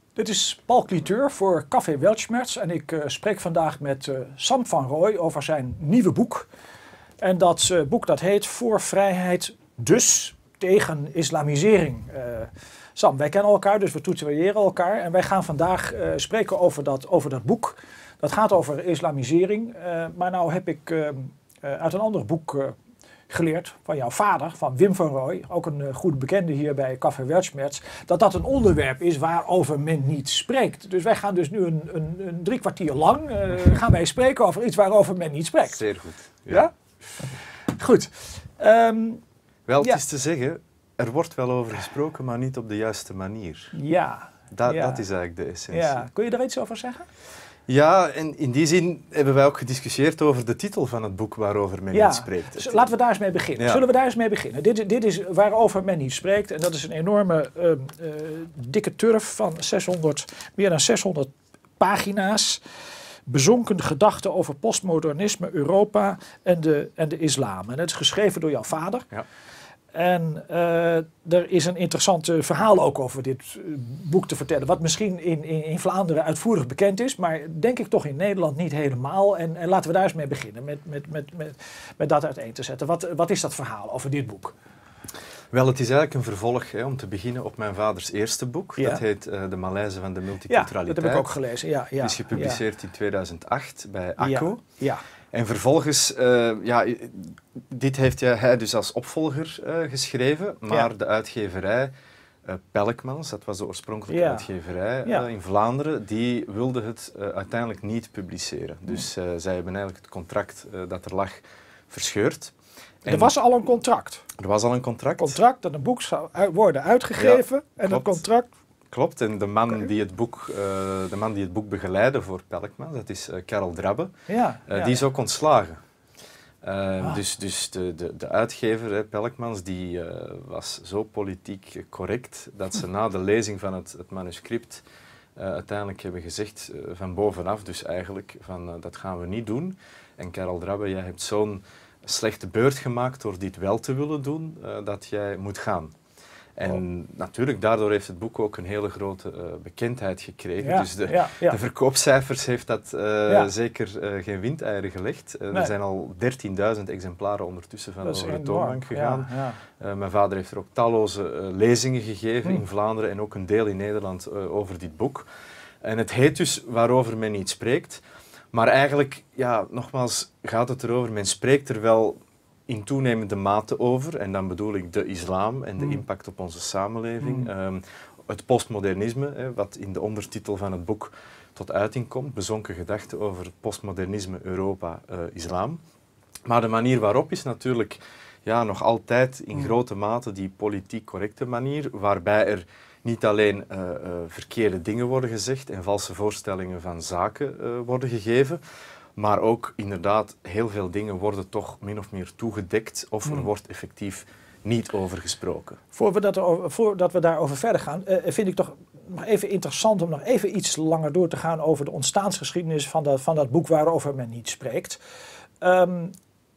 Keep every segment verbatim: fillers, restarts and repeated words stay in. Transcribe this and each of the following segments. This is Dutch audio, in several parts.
Dit is Paul Cliteur voor Café Weltschmerz en ik uh, spreek vandaag met uh, Sam van Rooij over zijn nieuwe boek. En dat uh, boek dat heet Voor vrijheid, dus tegen islamisering. Uh, Sam, wij kennen elkaar, dus we tutoriëren elkaar en wij gaan vandaag uh, spreken over dat, over dat boek. Dat gaat over islamisering, uh, maar nou heb ik uh, uh, uit een ander boek uh, geleerd van jouw vader, van Wim van Rooij, ook een uh, goed bekende hier bij Café Weltschmerz, dat dat een onderwerp is waarover men niet spreekt. Dus wij gaan dus nu een, een, een drie kwartier lang uh, gaan wij spreken over iets waarover men niet spreekt. Zeer goed. Ja? Ja? Goed. Um, wel, het ja. is te zeggen, er wordt wel over gesproken, maar niet op de juiste manier. Ja. Da ja. Dat is eigenlijk de essentie. Ja. Kun je daar iets over zeggen? Ja, en in die zin hebben wij ook gediscussieerd over de titel van het boek waarover men ja. niet spreekt. Dus laten we daar eens mee beginnen. Ja. Zullen we daar eens mee beginnen? Dit, dit is waarover men niet spreekt en dat is een enorme uh, uh, dikke turf van zeshonderd, meer dan zeshonderd pagina's. Bezonken gedachten over postmodernisme, Europa en de, en de islam. En het is geschreven door jouw vader. Ja. En uh, er is een interessant verhaal ook over dit boek te vertellen. Wat misschien in, in, in Vlaanderen uitvoerig bekend is. Maar denk ik toch in Nederland niet helemaal. En, en laten we daar eens mee beginnen. Met, met, met, met, met dat uiteen te zetten. Wat, wat is dat verhaal over dit boek? Wel, het is eigenlijk een vervolg, hè, om te beginnen op mijn vaders eerste boek. Ja. Dat heet uh, De Malaise van de Multiculturaliteit. Ja, dat heb ik ook gelezen. Ja, ja, is gepubliceerd ja. in tweeduizend acht bij ACCO. Ja, ja. En vervolgens, uh, ja, dit heeft hij dus als opvolger uh, geschreven, maar ja. de uitgeverij uh, Pelkmans, dat was de oorspronkelijke ja. uitgeverij ja. uh, in Vlaanderen, die wilde het uh, uiteindelijk niet publiceren. Dus uh, zij hebben eigenlijk het contract uh, dat er lag verscheurd. En er was al een contract. Er was al een contract. Contract dat een boek zou uit worden uitgegeven ja, en dat contract. Klopt, en de man, okay. die het boek, uh, de man die het boek begeleidde voor Pelkmans, dat is uh, Karel Drabbe, ja, uh, ja, die is ook ontslagen. Uh, ah. Dus, dus de, de, de uitgever, hè, Pelkmans, die uh, was zo politiek correct dat ze na de lezing van het, het manuscript uh, uiteindelijk hebben gezegd uh, van bovenaf, dus eigenlijk, van uh, dat gaan we niet doen. En Karel Drabbe, jij hebt zo'n slechte beurt gemaakt door dit wel te willen doen, uh, dat jij moet gaan. En oh. natuurlijk, daardoor heeft het boek ook een hele grote uh, bekendheid gekregen. Ja, dus de, ja, ja. de verkoopcijfers heeft dat uh, ja. zeker uh, geen windeieren gelegd. Uh, nee. Er zijn al dertienduizend exemplaren ondertussen van over de toonbank gegaan. Ja, ja. Uh, mijn vader heeft er ook talloze uh, lezingen gegeven hm. in Vlaanderen en ook een deel in Nederland uh, over dit boek. En het heet dus Waarover men niet spreekt. Maar eigenlijk, ja, nogmaals, gaat het erover, men spreekt er wel in toenemende mate over, en dan bedoel ik de islam en de mm. impact op onze samenleving. Mm. Um, het postmodernisme, hè, wat in de ondertitel van het boek tot uiting komt, bezonken gedachten over postmodernisme, Europa, uh, islam. Maar de manier waarop is natuurlijk ja, nog altijd in mm. grote mate die politiek correcte manier, waarbij er niet alleen uh, uh, verkeerde dingen worden gezegd en valse voorstellingen van zaken uh, worden gegeven, maar ook inderdaad heel veel dingen worden toch min of meer toegedekt of er mm. wordt effectief niet over gesproken. Voordat we, dat er, voordat we daarover verder gaan, uh, vind ik toch nog even interessant om nog even iets langer door te gaan over de ontstaansgeschiedenis van dat, van dat boek waarover men niet spreekt. Um,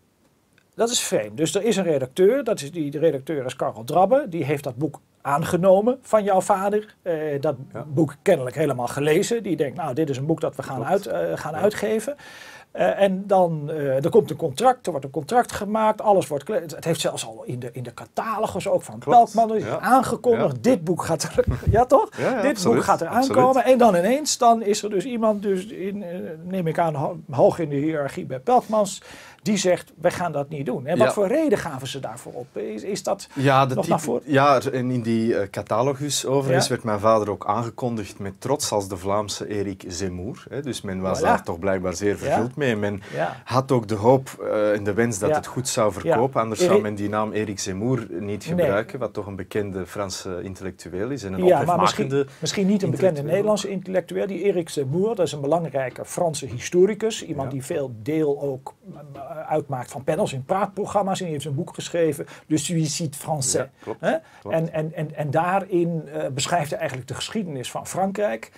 dat is vreemd. Dus er is een redacteur, dat is die, de redacteur is Karel Drabbe, die heeft dat boek aangenomen van jouw vader. Uh, dat ja. boek kennelijk helemaal gelezen. Die denkt, nou, dit is een boek dat we gaan, uit, uh, gaan ja. uitgeven. Uh, en dan uh, er komt een contract, er wordt een contract gemaakt, alles wordt... Het heeft zelfs al in de, in de catalogus ook van Pelkman ja. aangekondigd. Ja. Dit boek gaat er... ja, toch? Ja, ja, dit absoluut, boek gaat er aankomen. Absoluut. En dan ineens, dan is er dus iemand, dus in, uh, neem ik aan, hoog in de hiërarchie bij Pelkmans, die zegt, wij gaan dat niet doen. En wat ja. voor reden gaven ze daarvoor op? Is, is dat ja, de nog type, naar voren? Ja, en in die uh, catalogus overigens ja. werd mijn vader ook aangekondigd met trots als de Vlaamse Erik Zemmour. Hè. Dus men was voilà. daar toch blijkbaar zeer vervuld ja. mee. Men ja. had ook de hoop uh, en de wens dat ja. het goed zou verkopen. Ja. Anders Eri zou men die naam Erik Zemmour niet gebruiken, nee. wat toch een bekende Franse intellectueel is. En een ja, maar misschien, misschien niet een bekende Nederlandse intellectueel. Die Erik Zemmour, dat is een belangrijke Franse historicus. Iemand ja. die veel deel ook uitmaakt van panels in praatprogramma's. En die heeft een boek geschreven, Le Suicide Français. Ja, klopt, He? klopt. En, en, en, en daarin uh, beschrijft hij eigenlijk de geschiedenis van Frankrijk.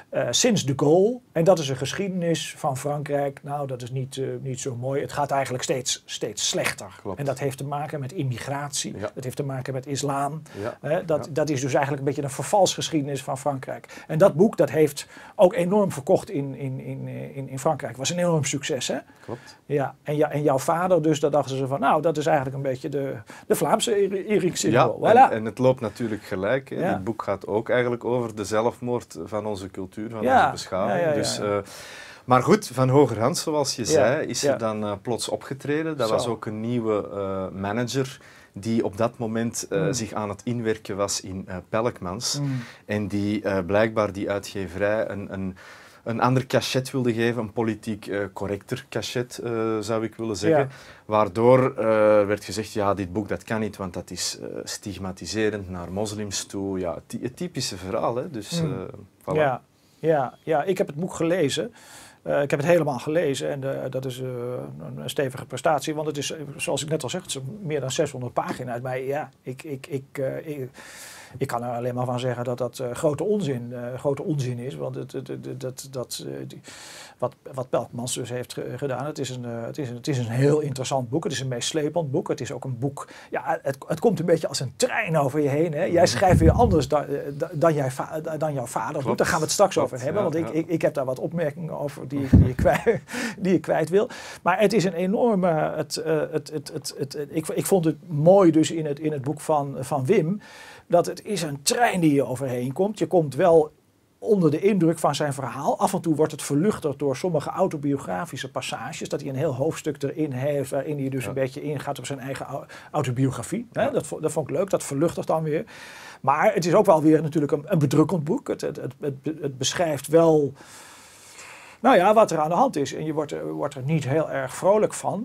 Uh, sinds de Gaulle. En dat is een geschiedenis van Frankrijk. Nou, dat is niet, uh, niet zo mooi. Het gaat eigenlijk steeds, steeds slechter. Klopt. En dat heeft te maken met immigratie. Ja. Dat heeft te maken met islam. Ja. Uh, dat, ja. dat is dus eigenlijk een beetje een vervalsgeschiedenis van Frankrijk. En dat boek dat heeft ook enorm verkocht in, in, in, in, in Frankrijk. Was een enorm succes, hè? Klopt. Ja. En, ja, en jouw vader, dus daar dachten ze van, nou, dat is eigenlijk een beetje de, de Vlaamse Erik Siddel. Ja, voilà. en, en het loopt natuurlijk gelijk. Hè. Ja. Dit boek gaat ook eigenlijk over de zelfmoord van onze cultuur, van Ja. onze beschaving. Ja, ja, ja, dus, ja. uh, maar goed, van hogerhand, zoals je Ja. zei, is Ja. er dan uh, plots opgetreden. Dat Zo. was ook een nieuwe uh, manager die op dat moment uh, mm. zich aan het inwerken was in uh, Pelkmans. Mm. En die uh, blijkbaar die uitgeverij een, een, een ander cachet wilde geven, een politiek uh, correcter cachet uh, zou ik willen zeggen. Ja. Waardoor uh, werd gezegd, ja, dit boek dat kan niet, want dat is uh, stigmatiserend naar moslims toe. Ja, het, het typische verhaal, hè. Dus, Mm. uh, voilà. Ja, ja, ja, ik heb het boek gelezen. Uh, ik heb het helemaal gelezen en uh, dat is uh, een, een stevige prestatie, want het is, zoals ik net al zeg, het is meer dan zeshonderd pagina's. Maar ja, ik, ik, ik, uh, ik, ik kan er alleen maar van zeggen dat dat uh, grote onzin, uh, grote onzin is. Want het, het, het, dat, dat, uh, die, wat, wat Pelkmans dus heeft ge gedaan, het is, een, uh, het, is een, het is een heel interessant boek. Het is een meeslepend boek. Het is ook een boek, ja, het, het komt een beetje als een trein over je heen. Hè? Jij schrijft weer anders dan, dan, jij va dan jouw vader doet. Daar gaan we het straks Klopt, over hebben, ja, want ik, ja. ik, ik heb daar wat opmerkingen over die, die, ik, kwijt, die ik kwijt wil. Maar het is een enorme, het, uh, het, het, het, het, het, ik, ik vond het mooi dus in het, in het boek van, van Wim, dat het is een trein die je overheen komt. Je komt wel onder de indruk van zijn verhaal. Af en toe wordt het verluchterd door sommige autobiografische passages. Dat hij een heel hoofdstuk erin heeft waarin hij dus ja. een beetje ingaat op zijn eigen autobiografie. Ja. Hè? Dat, dat vond ik leuk, dat verluchtert dan weer. Maar het is ook wel weer natuurlijk een, een bedrukkend boek. Het, het, het, het, het beschrijft wel, nou ja, wat er aan de hand is. En je wordt er, wordt er niet heel erg vrolijk van.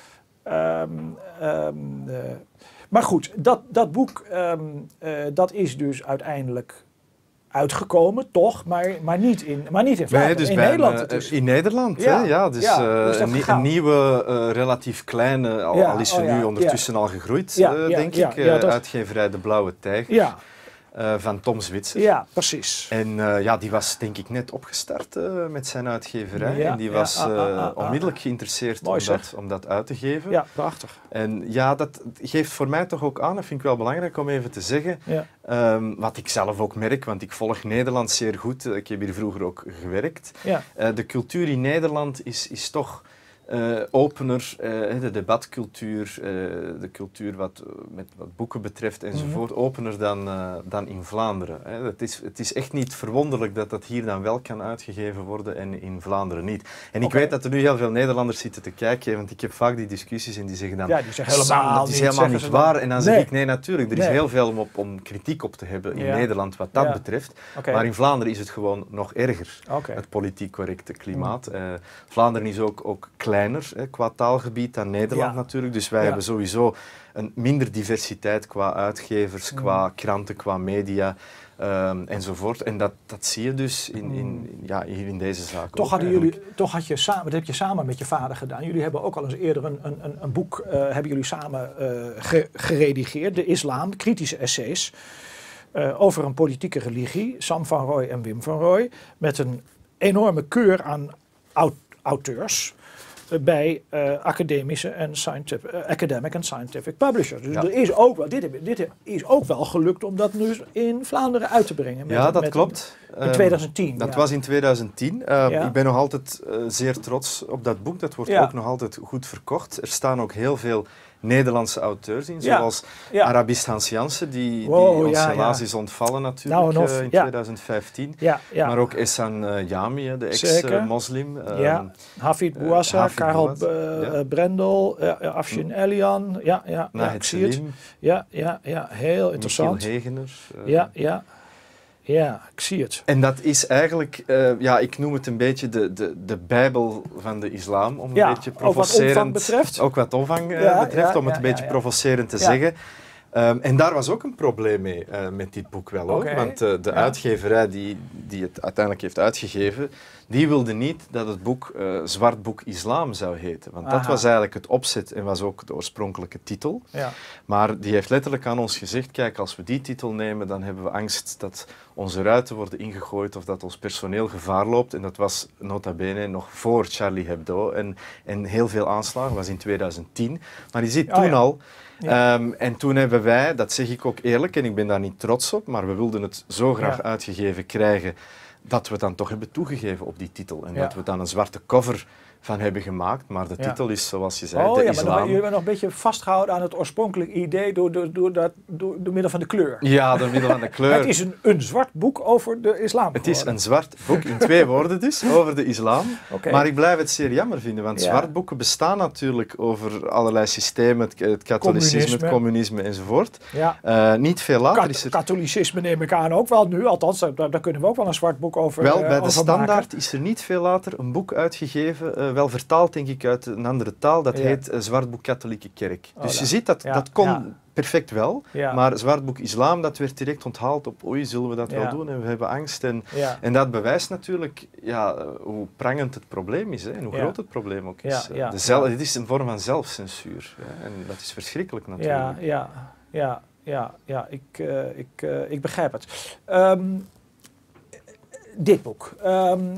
Um, um, uh, maar goed, dat, dat boek, um, uh, dat is dus uiteindelijk uitgekomen, toch? Maar, maar, niet, in, maar niet in Vlaanderen, nee, dus in bij Nederland. Een, dus. In Nederland, ja, hè? Ja, dus, ja, uh, een, een nieuwe, uh, relatief kleine, al, ja, al is ze oh, nu ja, ondertussen ja. al gegroeid, ja, uh, ja, denk ja, ik. Ja, uh, dat... Uitgeverij De Blauwe Tijger. Ja. Uh, van Tom Zwitser. Ja, precies. En uh, ja, die was denk ik net opgestart uh, met zijn uitgeverij. Ja, en die ja, was uh, ah, ah, ah, onmiddellijk geïnteresseerd Mooi, om, dat, om dat uit te geven. Ja, prachtig. En ja, dat geeft voor mij toch ook aan, dat vind ik wel belangrijk om even te zeggen, ja. um, wat ik zelf ook merk, want ik volg Nederlands zeer goed. Ik heb hier vroeger ook gewerkt. Ja. Uh, de cultuur in Nederland is, is toch Uh, opener, uh, de debatcultuur, uh, de cultuur wat, met, wat boeken betreft enzovoort, mm-hmm. opener dan, uh, dan in Vlaanderen. Hè. Het, is, het is echt niet verwonderlijk dat dat hier dan wel kan uitgegeven worden en in Vlaanderen niet. En ik okay. weet dat er nu heel veel Nederlanders zitten te kijken, want ik heb vaak die discussies en die zeggen dan, ja, die zeggen helemaal dat is niet, helemaal niet waar. En dan zeg nee. ik, nee natuurlijk, er nee. is heel veel om, op, om kritiek op te hebben in ja. Nederland wat dat ja. betreft. Okay. Maar in Vlaanderen is het gewoon nog erger, okay. het politiek correcte klimaat. Mm. Uh, Vlaanderen is ook, ook kleiner hè, qua taalgebied dan Nederland ja. natuurlijk. Dus wij ja. hebben sowieso een minder diversiteit qua uitgevers, mm. qua kranten, qua media um, enzovoort. En dat, dat zie je dus in, in, in, ja, hier in deze zaak. Toch, ook, hadden jullie, toch had je samen, dat heb je samen met je vader gedaan. Jullie hebben ook al eens eerder een, een, een boek uh, hebben jullie samen uh, ge, geredigeerd. De Islam, kritische essays. Uh, over een politieke religie. Sam van Rooij en Wim van Rooij. Met een enorme keur aan aut auteurs. Bij uh, academische en scientific, uh, academic en scientific publishers. Dus ja. er is ook wel, dit, dit is ook wel gelukt om dat nu in Vlaanderen uit te brengen. Met, ja, dat met, klopt. In tweeduizend tien. Um, dat ja. was in tweeduizend tien. Uh, ja. Ik ben nog altijd uh, zeer trots op dat boek. Dat wordt ja. ook nog altijd goed verkocht. Er staan ook heel veel Nederlandse auteurs in, ja. zoals ja. Arabist Hans Jansen, die, wow, die ons ja, helaas ja. is ontvallen natuurlijk nou, of, uh, in ja. tweeduizend vijftien. Ja, ja. Maar ook Ehsan uh, Jami, de ex-moslim. Uh, ja. Hafid Bouassa, uh, Karel uh, ja. Brendel, uh, Afshin Elian. Ja, ja, ja, ik zie het. Ja, ja, ja, heel interessant. Michiel Hegener. Uh, ja, ja. Ja, ik zie het. En dat is eigenlijk, uh, ja, ik noem het een beetje de, de, de Bijbel van de islam, om ja, een beetje provocerend... Ook wat omvang betreft. Ook wat omvang uh, ja, betreft, ja, om het ja, een beetje ja, ja. provocerend te ja. zeggen. Um, en daar was ook een probleem mee uh, met dit boek wel, hoor. Okay. Want uh, de ja. uitgeverij die, die het uiteindelijk heeft uitgegeven, die wilde niet dat het boek uh, Zwart Boek Islam zou heten. Want Aha. dat was eigenlijk het opzet en was ook de oorspronkelijke titel. Ja. Maar die heeft letterlijk aan ons gezegd, kijk, als we die titel nemen, dan hebben we angst dat onze ruiten worden ingegooid of dat ons personeel gevaar loopt. En dat was nota bene nog voor Charlie Hebdo. En, en heel veel aanslagen, was in tweeduizend tien. Maar je ziet toen oh ja. al... Ja. Um, en toen hebben wij, dat zeg ik ook eerlijk, en ik ben daar niet trots op, maar we wilden het zo graag ja. uitgegeven krijgen, dat we het dan toch hebben toegegeven op die titel. En ja. dat we dan een zwarte cover van hebben gemaakt, maar de titel ja. is, zoals je zei, oh, de ja, islam. Maar jullie hebben nog een beetje vastgehouden aan het oorspronkelijke idee door, door, door, dat, door, door middel van de kleur. Ja, door middel van de kleur. Het is een, een zwart boek over de islam Het is een zwart boek, in twee woorden dus, over de islam. Okay. Maar ik blijf het zeer jammer vinden, want ja. zwartboeken bestaan natuurlijk over allerlei systemen, het, het katholicisme, communisme. het communisme enzovoort. Ja. Uh, niet veel later Kat is er... Katholicisme neem ik aan ook wel nu, althans, daar, daar kunnen we ook wel een zwart boek over Wel, bij uh, de Standaard maken. Is er niet veel later een boek uitgegeven, uh, wel vertaald denk ik uit een andere taal, dat ja. heet uh, Zwartboek Katholieke Kerk. Oh, dus ja. je ziet, dat, ja. dat kon ja. perfect wel, ja. maar Zwartboek Islam, dat werd direct onthaald op oei, zullen we dat ja. wel doen? En we hebben angst. En, ja. en dat bewijst natuurlijk ja, hoe prangend het probleem is, hè, en hoe ja. groot het probleem ook is. Ja. Ja. De zel- ja. Het is een vorm van zelfcensuur. Ja, en dat is verschrikkelijk natuurlijk. Ja, ja, ja, ja, ja ik, uh, ik, uh, ik begrijp het. Um, dit boek um,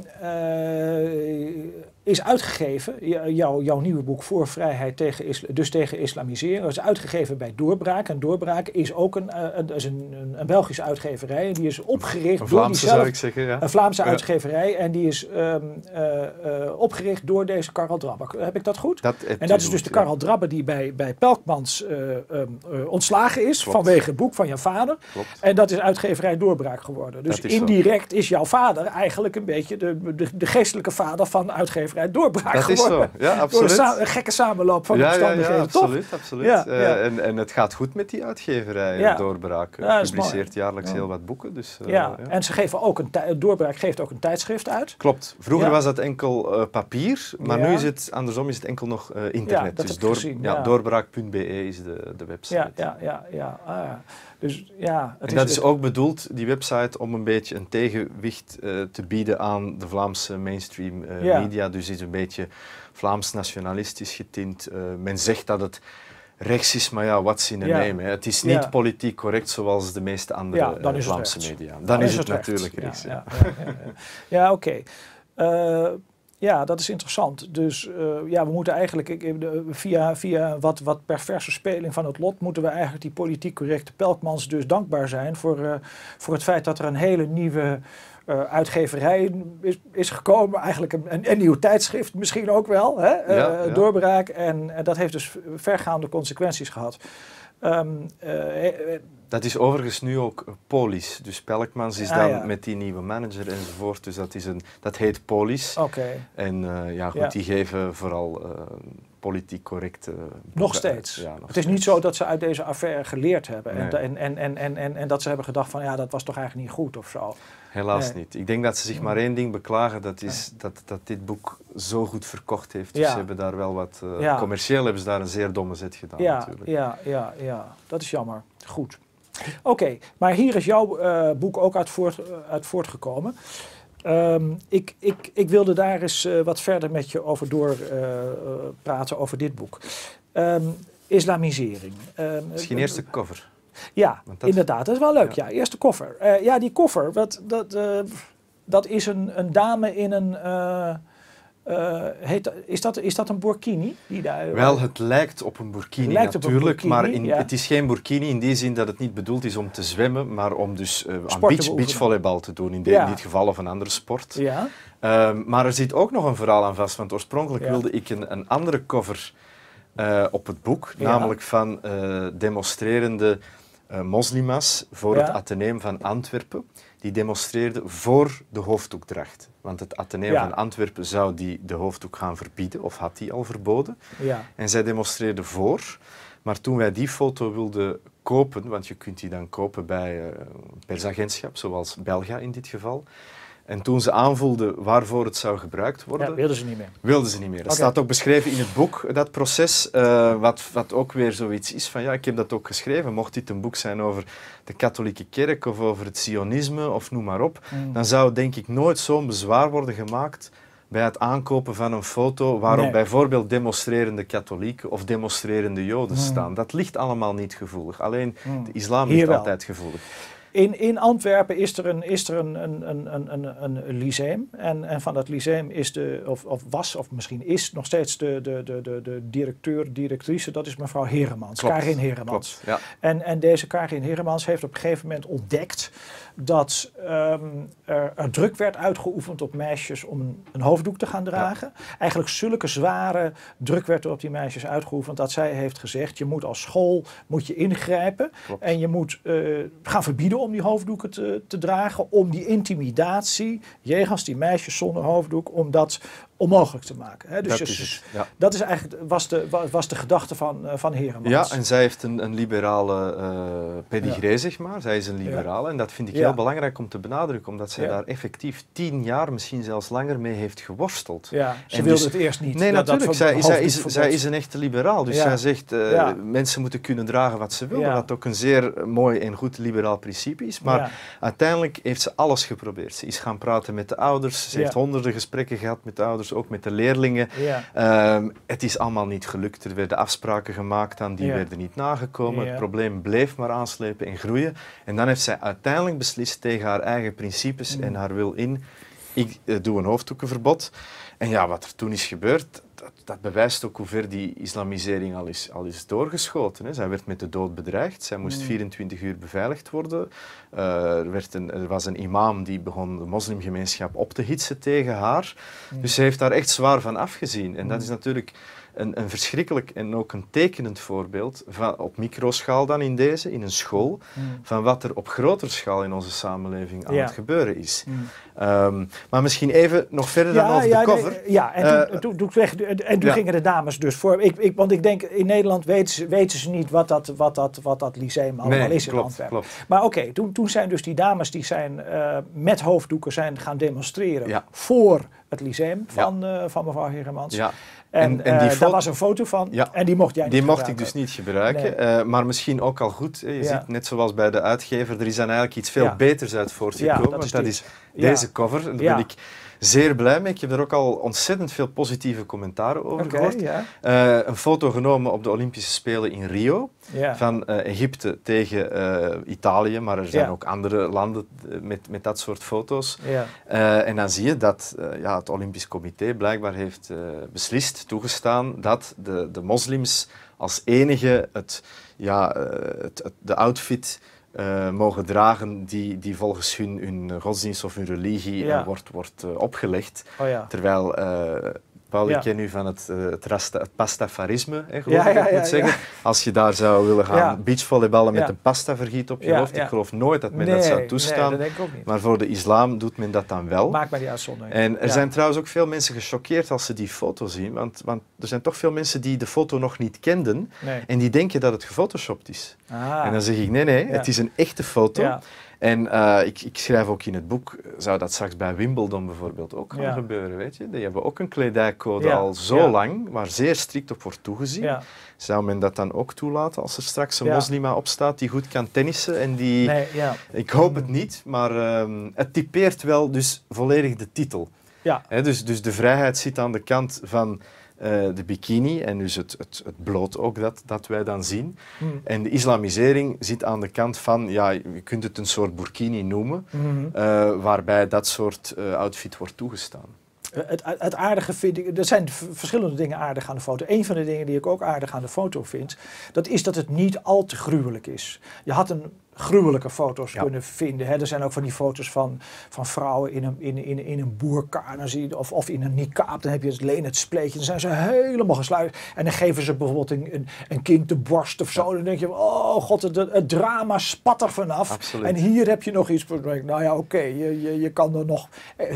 uh, is uitgegeven, jou, jouw nieuwe boek Voor Vrijheid, tegen isla, dus tegen islamiseren, is uitgegeven bij Doorbraak. En Doorbraak is ook een, een, is een, een, een Belgische uitgeverij. Die is opgericht een door Vlaamse, diezelfde, zou ik zeggen, ja. Een Vlaamse ja. uitgeverij. En die is um, uh, uh, opgericht door deze Karel Drabbe. Heb ik dat goed? Dat en dat is dus de Karel ja. Drabbe die bij, bij Pelkmans uh, um, uh, ontslagen is. Klopt. Vanwege het boek van jouw vader. Klopt. En dat is uitgeverij Doorbraak geworden. Dus is indirect zo. Is jouw vader eigenlijk een beetje de, de, de geestelijke vader van uitgeverij Doorbraak dat geworden. Is zo. Ja, absoluut. Door een, sa- een gekke samenloop van ja, omstandigheden, ja, ja, absoluut, toch? absoluut. Ja, uh, ja. En, en het gaat goed met die uitgeverij, ja. Doorbraak. Ja, publiceert jaarlijks ja. heel wat boeken. Dus, uh, ja. ja, en ze geven ook een tij- Doorbraak geeft ook een tijdschrift uit. Klopt. Vroeger ja. was dat enkel uh, papier, maar ja. nu is het andersom is het enkel nog uh, internet. Ja, dat dus heb ik gezien, ja, ja. doorbraak punt b e is de, de website. Ja, ja, ja. ja. Ah, ja. Dus, ja het en is, dat is ook bedoeld, die website, om een beetje een tegenwicht uh, te bieden aan de Vlaamse mainstream uh, ja. media. Dus is een beetje Vlaams nationalistisch getint. Uh, men zegt dat het rechts is, maar ja, what's in a ja. name? Hè? Het is niet ja. politiek correct zoals de meeste andere ja, uh, Vlaamse media. Dan, dan is is het, het natuurlijk rechts. Ja, ja, ja, ja, ja. ja oké. Okay. Uh, Ja, dat is interessant. Dus uh, ja, we moeten eigenlijk ik, via, via wat, wat perverse speling van het lot, moeten we eigenlijk die politiek correcte Pelkmans dus dankbaar zijn voor, uh, voor het feit dat er een hele nieuwe uh, uitgeverij is, is gekomen. Eigenlijk een, een, een nieuw tijdschrift misschien ook wel, hè? Uh, ja, ja. Doorbraak. En, en dat heeft dus vergaande consequenties gehad. Um, uh, Dat is overigens nu ook Polis. Dus Pelkmans is ah, dan ja. met die nieuwe manager enzovoort. Dus dat, is een, dat heet Polis. Okay. En uh, ja, goed, ja. die geven vooral uh, politiek correcte... Nog steeds. Ja, nog het steeds. Is niet zo dat ze uit deze affaire geleerd hebben. Nee. En, en, en, en, en, en dat ze hebben gedacht van ja, dat was toch eigenlijk niet goed of zo. Helaas nee. niet. Ik denk dat ze zich maar één ding beklagen. Dat is ja. dat, dat dit boek zo goed verkocht heeft. Dus ja. ze hebben daar wel wat... Uh, ja. Commercieel hebben ze daar een zeer domme zet gedaan ja, natuurlijk. Ja, ja, ja, dat is jammer. Goed. Oké, okay, maar hier is jouw uh, boek ook uit, voort, uh, uit voortgekomen. Um, ik, ik, ik wilde daar eens uh, wat verder met je over door uh, uh, praten over dit boek. Um, islamisering. Um, Misschien eerst de cover. Ja, dat, inderdaad. Dat is wel leuk. Ja, ja eerst de koffer. Uh, ja, die koffer, wat, dat, uh, dat is een, een dame in een... Uh, Uh, heet, is, dat, is dat een burkini? Die daar, Wel, het lijkt op een burkini lijkt natuurlijk, op een burkini, maar in, ja. het is geen burkini in die zin dat het niet bedoeld is om te zwemmen, maar om dus uh, aan beach, beachvolleybal te doen, in, de, ja. in dit geval of een andere sport. Ja. Uh, maar er zit ook nog een verhaal aan vast, want oorspronkelijk ja. wilde ik een, een andere cover uh, op het boek, ja. namelijk van uh, demonstrerende uh, moslima's voor ja. het Atheneum van Antwerpen. Die demonstreerden voor de hoofddoekdracht. Want het Atheneum ja. van Antwerpen zou die de hoofddoek gaan verbieden, of had die al verboden. Ja. En zij demonstreerden voor. Maar toen wij die foto wilden kopen, want je kunt die dan kopen bij een persagentschap, zoals Belga in dit geval. En toen ze aanvoelden waarvoor het zou gebruikt worden... Ja, wilden ze niet meer. Wilden ze niet meer. Dat okay. staat ook beschreven in het boek, dat proces. Uh, wat, wat ook weer zoiets is van, ja, ik heb dat ook geschreven. Mocht dit een boek zijn over de katholieke kerk of over het sionisme of noem maar op, mm. dan zou denk ik nooit zo'n bezwaar worden gemaakt bij het aankopen van een foto waarop nee. bijvoorbeeld demonstrerende katholieken of demonstrerende joden mm. staan. Dat ligt allemaal niet gevoelig. Alleen mm. de islam ligt altijd gevoelig. In, in Antwerpen is er een, is er een, een, een, een, een, een lyceum. En, en van dat lyceum is de, of, of was, of misschien is nog steeds de, de, de, de, de directeur, directrice, dat is mevrouw Heremans, Klopt. Karin Heremans. Klopt, ja. En, en deze Karin Heremans heeft op een gegeven moment ontdekt dat um, er, er druk werd uitgeoefend op meisjes om een, een hoofddoek te gaan dragen. Ja. Eigenlijk zulke zware druk werd er op die meisjes uitgeoefend dat zij heeft gezegd, je moet als school moet je ingrijpen. Klopt. En je moet uh, gaan verbieden om die hoofddoeken te, te dragen, om die intimidatie jegens die meisjes zonder hoofddoek, om dat onmogelijk te maken. Hè? Dus dat, dus, is het, ja. dat is eigenlijk was de, was de gedachte van, uh, van Heremans. Ja, en zij heeft een, een liberale uh, pedigree, ja. zeg maar. Zij is een liberale ja. en dat vind ik ja. heel belangrijk om te benadrukken, omdat zij ja. daar effectief tien jaar, misschien zelfs langer mee heeft geworsteld. Ja, ze en wilde dus, het eerst niet. Nee, dat, natuurlijk. Dat zij, zij, is, zij is een echte liberaal. Dus ja. zij zegt, uh, ja. mensen moeten kunnen dragen wat ze willen, ja. wat ook een zeer mooi en goed liberaal principe is. Maar ja. uiteindelijk heeft ze alles geprobeerd. Ze is gaan praten met de ouders, ze ja. heeft honderden gesprekken gehad met de ouders, ook met de leerlingen. Ja. Um, het is allemaal niet gelukt. Er werden afspraken gemaakt aan die ja. werden niet nagekomen. Ja. Het probleem bleef maar aanslepen en groeien. En dan heeft zij uiteindelijk beslist tegen haar eigen principes mm. en haar wil in, ik uh, doe een hoofddoekenverbod. En ja, wat er toen is gebeurd, dat, dat bewijst ook hoe ver die islamisering al is, al is doorgeschoten. Hè. Zij werd met de dood bedreigd. Zij moest mm. vierentwintig uur beveiligd worden. Uh, er, werd een, er was een imam die begon de moslimgemeenschap op te hitsen tegen haar. Mm. Dus ze heeft daar echt zwaar van afgezien. En mm. dat is natuurlijk een, een verschrikkelijk en ook een tekenend voorbeeld, van, op microschaal dan in deze, in een school, mm. van wat er op grotere schaal in onze samenleving aan ja. het gebeuren is. Mm. Um, maar misschien even nog verder ja, dan over ja, de cover. Nee, ja, en uh, toen, toen, toen, weg, en toen ja. gingen de dames dus voor. Ik, ik, want ik denk, in Nederland weten ze, weten ze niet wat dat, wat dat, wat dat lyceum allemaal nee, is in klopt, Antwerpen. Klopt. Maar oké, okay, toen, toen zijn dus die dames die zijn uh, met hoofddoeken zijn gaan demonstreren ja. voor het lyceum van, ja. uh, van mevrouw Heremans. Ja. En, en, en die uh, daar was een foto van ja. en die mocht jij niet Die gebruiken. mocht ik dus niet gebruiken, nee. uh, maar misschien ook al goed. Je ja. ziet, net zoals bij de uitgever, er is dan eigenlijk iets veel ja. beters uit voortgekomen. Ja, dat is, want dat is deze ja. cover. Daar ja. ben ik zeer blij mee. Ik heb er ook al ontzettend veel positieve commentaren over okay, gehoord. Ja. Uh, een foto genomen op de Olympische Spelen in Rio. Ja. Van uh, Egypte tegen uh, Italië, maar er zijn ja. ook andere landen met, met dat soort foto's. Ja. Uh, en dan zie je dat uh, ja, het Olympisch Comité blijkbaar heeft uh, beslist, toegestaan, dat de, de moslims als enige het, ja, uh, het, het, de outfit Uh, mogen dragen die, die volgens hun, hun godsdienst of hun religie ja. uh, wordt, wordt uh, opgelegd. Oh ja. Terwijl, uh, Paul, ja. ik ken u van het, uh, het, rasta, het pastafarisme, hè, geloof ja, ik, ja, ik ja, moet ja, zeggen. Ja. Als je daar zou willen gaan ja. beachvolleyballen met ja. een pastavergiet op je ja, hoofd, ja. ik geloof nooit dat men nee, dat zou toestaan. Nee, dat denk ik ook niet. Maar voor de islam doet men dat dan wel. Maakt maar die uitzondering. En er ja. zijn trouwens ook veel mensen gechoqueerd als ze die foto zien, want, want er zijn toch veel mensen die de foto nog niet kenden nee. en die denken dat het gefotoshopt is. Ah. En dan zeg ik, nee, nee, ja. het is een echte foto. Ja. En uh, ik, ik schrijf ook in het boek, zou dat straks bij Wimbledon bijvoorbeeld ook gaan ja. gebeuren, weet je? Die hebben ook een kledijcode ja. al zo ja. lang, waar zeer strikt op wordt toegezien. Ja. Zou men dat dan ook toelaten als er straks een ja. moslima opstaat die goed kan tennissen en die... Nee, ja. Ik hoop het niet, maar um, het typeert wel dus volledig de titel. Ja. He, dus, dus de vrijheid zit aan de kant van uh, de bikini en dus het, het, het bloot ook dat, dat wij dan zien. Mm. En de islamisering zit aan de kant van, ja, je kunt het een soort burkini noemen, mm-hmm. uh, waarbij dat soort uh, outfit wordt toegestaan. Het, het aardige vind ik, er zijn verschillende dingen aardig aan de foto. Een van de dingen die ik ook aardig aan de foto vind, dat is dat het niet al te gruwelijk is. Je had een gruwelijke foto's ja. kunnen vinden. Hè. Er zijn ook van die foto's van, van vrouwen in een, in, in, in een boerka, dan zie je, of, of in een niqab, dan heb je alleen het spleetje. Dan zijn ze helemaal gesluit. En dan geven ze bijvoorbeeld een, een, een kind de borst of zo. Dan denk je, oh god, het, het drama spat er vanaf. Absoluut. En hier heb je nog iets. Nou ja, oké, okay, je, je, je kan er nog...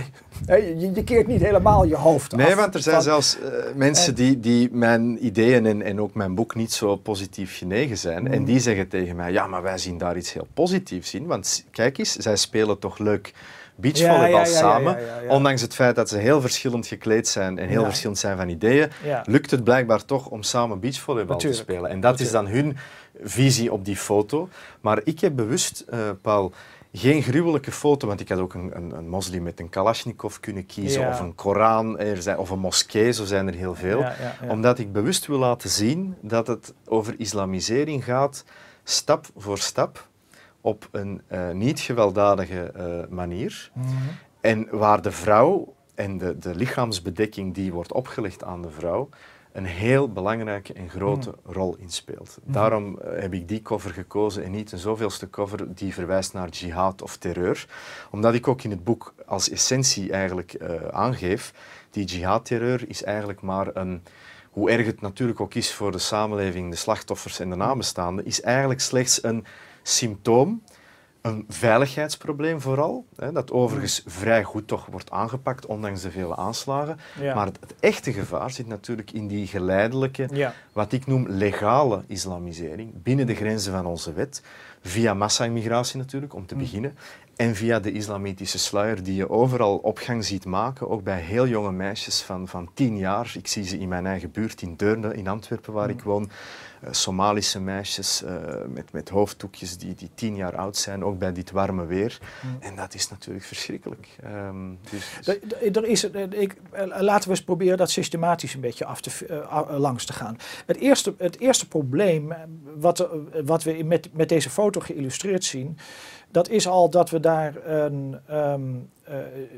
Eh, je, je keert niet helemaal je hoofd nee, af. Nee, want er zijn van, zelfs uh, mensen en, die, die mijn ideeën en, en ook mijn boek niet zo positief genegen zijn. Mm. En die zeggen tegen mij, ja, maar wij zien daar iets heel positiefs in. Want kijk eens, zij spelen toch leuk beachvolleybal ja, ja, ja, samen. Ja, ja, ja, ja. Ondanks het feit dat ze heel verschillend gekleed zijn en heel ja. verschillend zijn van ideeën, ja. lukt het blijkbaar toch om samen beachvolleybal Natuurlijk. te spelen. En dat Natuurlijk. is dan hun visie op die foto. Maar ik heb bewust, uh, Paul, geen gruwelijke foto, want ik had ook een, een, een moslim met een Kalashnikov kunnen kiezen, ja. of een Koran, er zijn, of een moskee, zo zijn er heel veel. Ja, ja, ja. Omdat ik bewust wil laten zien dat het over islamisering gaat, stap voor stap, op een uh, niet gewelddadige uh, manier. Mm-hmm. En waar de vrouw en de, de lichaamsbedekking die wordt opgelegd aan de vrouw een heel belangrijke en grote mm. rol inspeelt. Mm. Daarom uh, heb ik die cover gekozen en niet een zoveelste cover die verwijst naar jihad of terreur. Omdat ik ook in het boek als essentie eigenlijk uh, aangeef, die jihad-terreur is eigenlijk maar een, hoe erg het natuurlijk ook is voor de samenleving, de slachtoffers en de nabestaanden, is eigenlijk slechts een symptoom, een veiligheidsprobleem vooral, hè, dat overigens vrij goed toch wordt aangepakt, ondanks de vele aanslagen. Ja. Maar het, het echte gevaar zit natuurlijk in die geleidelijke, ja. wat ik noem legale islamisering, binnen de grenzen van onze wet, via massa-immigratie natuurlijk, om te mm. beginnen, en via de islamitische sluier die je overal opgang ziet maken, ook bij heel jonge meisjes van, van tien jaar. Ik zie ze in mijn eigen buurt in Deurne, in Antwerpen, waar mm. ik woon. Uh, Somalische meisjes uh, met, met hoofddoekjes die, die tien jaar oud zijn, ook bij dit warme weer. Mm. En dat is natuurlijk verschrikkelijk. Um, dus, dus. Er, er is, ik, laten we eens proberen dat systematisch een beetje af te, uh, langs te gaan. Het eerste, het eerste probleem wat, wat we met, met deze foto geïllustreerd zien, dat is al dat we daar een, um, uh,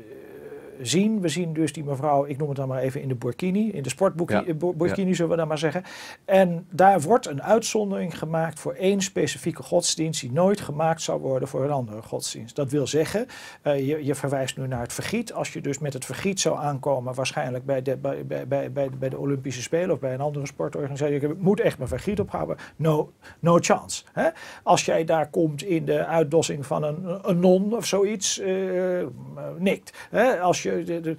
zien. We zien dus die mevrouw, ik noem het dan maar even in de burkini, in de sportburkini, ja. burkini zullen we dan maar zeggen. En daar wordt een uitzondering gemaakt voor één specifieke godsdienst die nooit gemaakt zou worden voor een andere godsdienst. Dat wil zeggen, uh, je, je verwijst nu naar het vergiet. Als je dus met het vergiet zou aankomen, waarschijnlijk bij de, bij, bij, bij, bij, bij de Olympische Spelen of bij een andere sportorganisatie, ik moet echt mijn vergiet ophouden. No, no chance. Hè? Als jij daar komt in de uitdossing van een, een non of zoiets, uh, nikt. Hè? Als je De, de,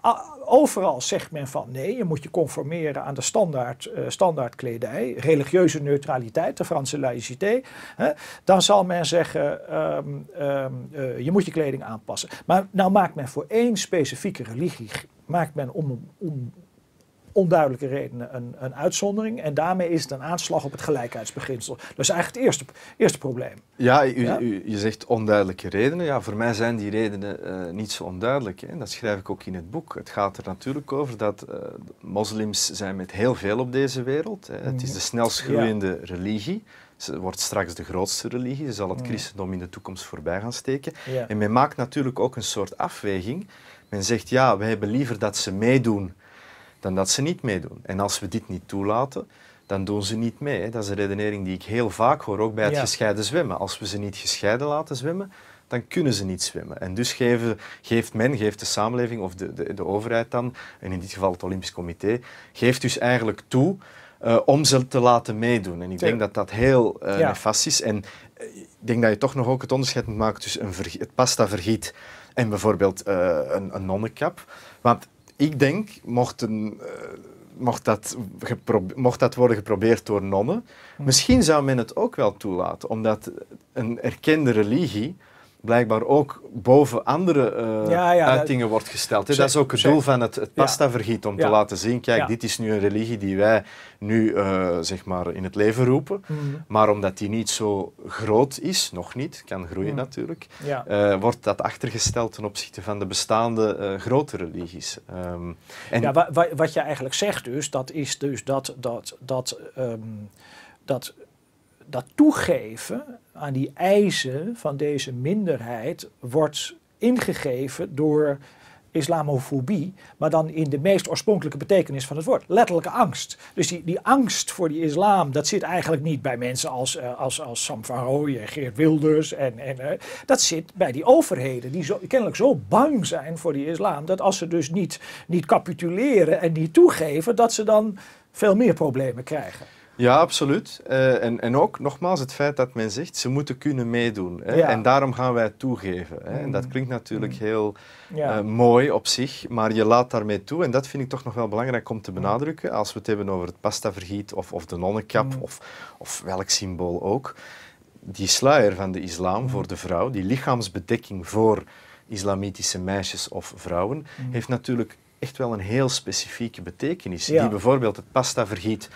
overal zegt men van nee, je moet je conformeren aan de standaard, uh, standaard kledij, religieuze neutraliteit, de Franse laïcité. Hè, dan zal men zeggen, um, um, uh, je moet je kleding aanpassen. Maar nou maakt men voor één specifieke religie, maakt men om, om onduidelijke redenen een, een uitzondering. En daarmee is het een aanslag op het gelijkheidsbeginsel. Dat is eigenlijk het eerste, eerste probleem. Ja, u, ja? U, je zegt onduidelijke redenen. Ja, voor mij zijn die redenen uh, niet zo onduidelijk. Hè. Dat schrijf ik ook in het boek. Het gaat er natuurlijk over dat uh, moslims zijn met heel veel op deze wereld. Hè. Het is de snelst groeiende ja. religie. Ze wordt straks de grootste religie. Ze zal het christendom in de toekomst voorbij gaan steken. Ja. En men maakt natuurlijk ook een soort afweging. Men zegt, ja, wij hebben liever dat ze meedoen dan dat ze niet meedoen. En als we dit niet toelaten, dan doen ze niet mee. Hè. Dat is een redenering die ik heel vaak hoor, ook bij het ja. gescheiden zwemmen. Als we ze niet gescheiden laten zwemmen, dan kunnen ze niet zwemmen. En dus geven, geeft men, geeft de samenleving of de, de, de overheid dan, en in dit geval het Olympisch Comité, geeft dus eigenlijk toe uh, om ze te laten meedoen. En ik denk ja. dat dat heel uh, ja. nefast is. En uh, ik denk dat je toch nog ook het onderscheid moet maken tussen een vergiet, het pasta-vergiet en bijvoorbeeld uh, een, een nonnenkap. Want ik denk, mocht, een, uh, mocht, dat mocht dat worden geprobeerd door nonnen, hmm. misschien zou men het ook wel toelaten, omdat een erkende religie blijkbaar ook boven andere uh, ja, ja, uitingen dat, wordt gesteld. Hè? Dat is ook het doel van het, het pasta-vergiet, om ja. te laten zien, kijk, ja. dit is nu een religie die wij nu uh, zeg maar in het leven roepen, mm. maar omdat die niet zo groot is, nog niet, kan groeien mm. natuurlijk, ja. uh, wordt dat achtergesteld ten opzichte van de bestaande uh, grote religies. Um, en ja, wa wa wat je eigenlijk zegt dus, dat is dus dat, dat, dat, um, dat dat toegeven aan die eisen van deze minderheid wordt ingegeven door islamofobie, maar dan in de meest oorspronkelijke betekenis van het woord, letterlijke angst. Dus die, die angst voor die islam, dat zit eigenlijk niet bij mensen als, uh, als, als Sam van Rooij en Geert Wilders. En, en, uh, dat zit bij die overheden die zo, kennelijk zo bang zijn voor die islam, dat als ze dus niet, niet capituleren en niet toegeven, dat ze dan veel meer problemen krijgen. Ja, absoluut. Uh, en, en ook, nogmaals, het feit dat men zegt, ze moeten kunnen meedoen. Hè? Ja. En daarom gaan wij het toegeven. Hè? Mm. En dat klinkt natuurlijk mm. heel ja. uh, mooi op zich, maar je laat daarmee toe. En dat vind ik toch nog wel belangrijk om te benadrukken, als we het hebben over het pastavergiet of, of de nonnenkap mm. of, of welk symbool ook. Die sluier van de islam mm. voor de vrouw, die lichaamsbedekking voor islamitische meisjes of vrouwen, mm. heeft natuurlijk echt wel een heel specifieke betekenis. Ja. Die bijvoorbeeld het pastavergiet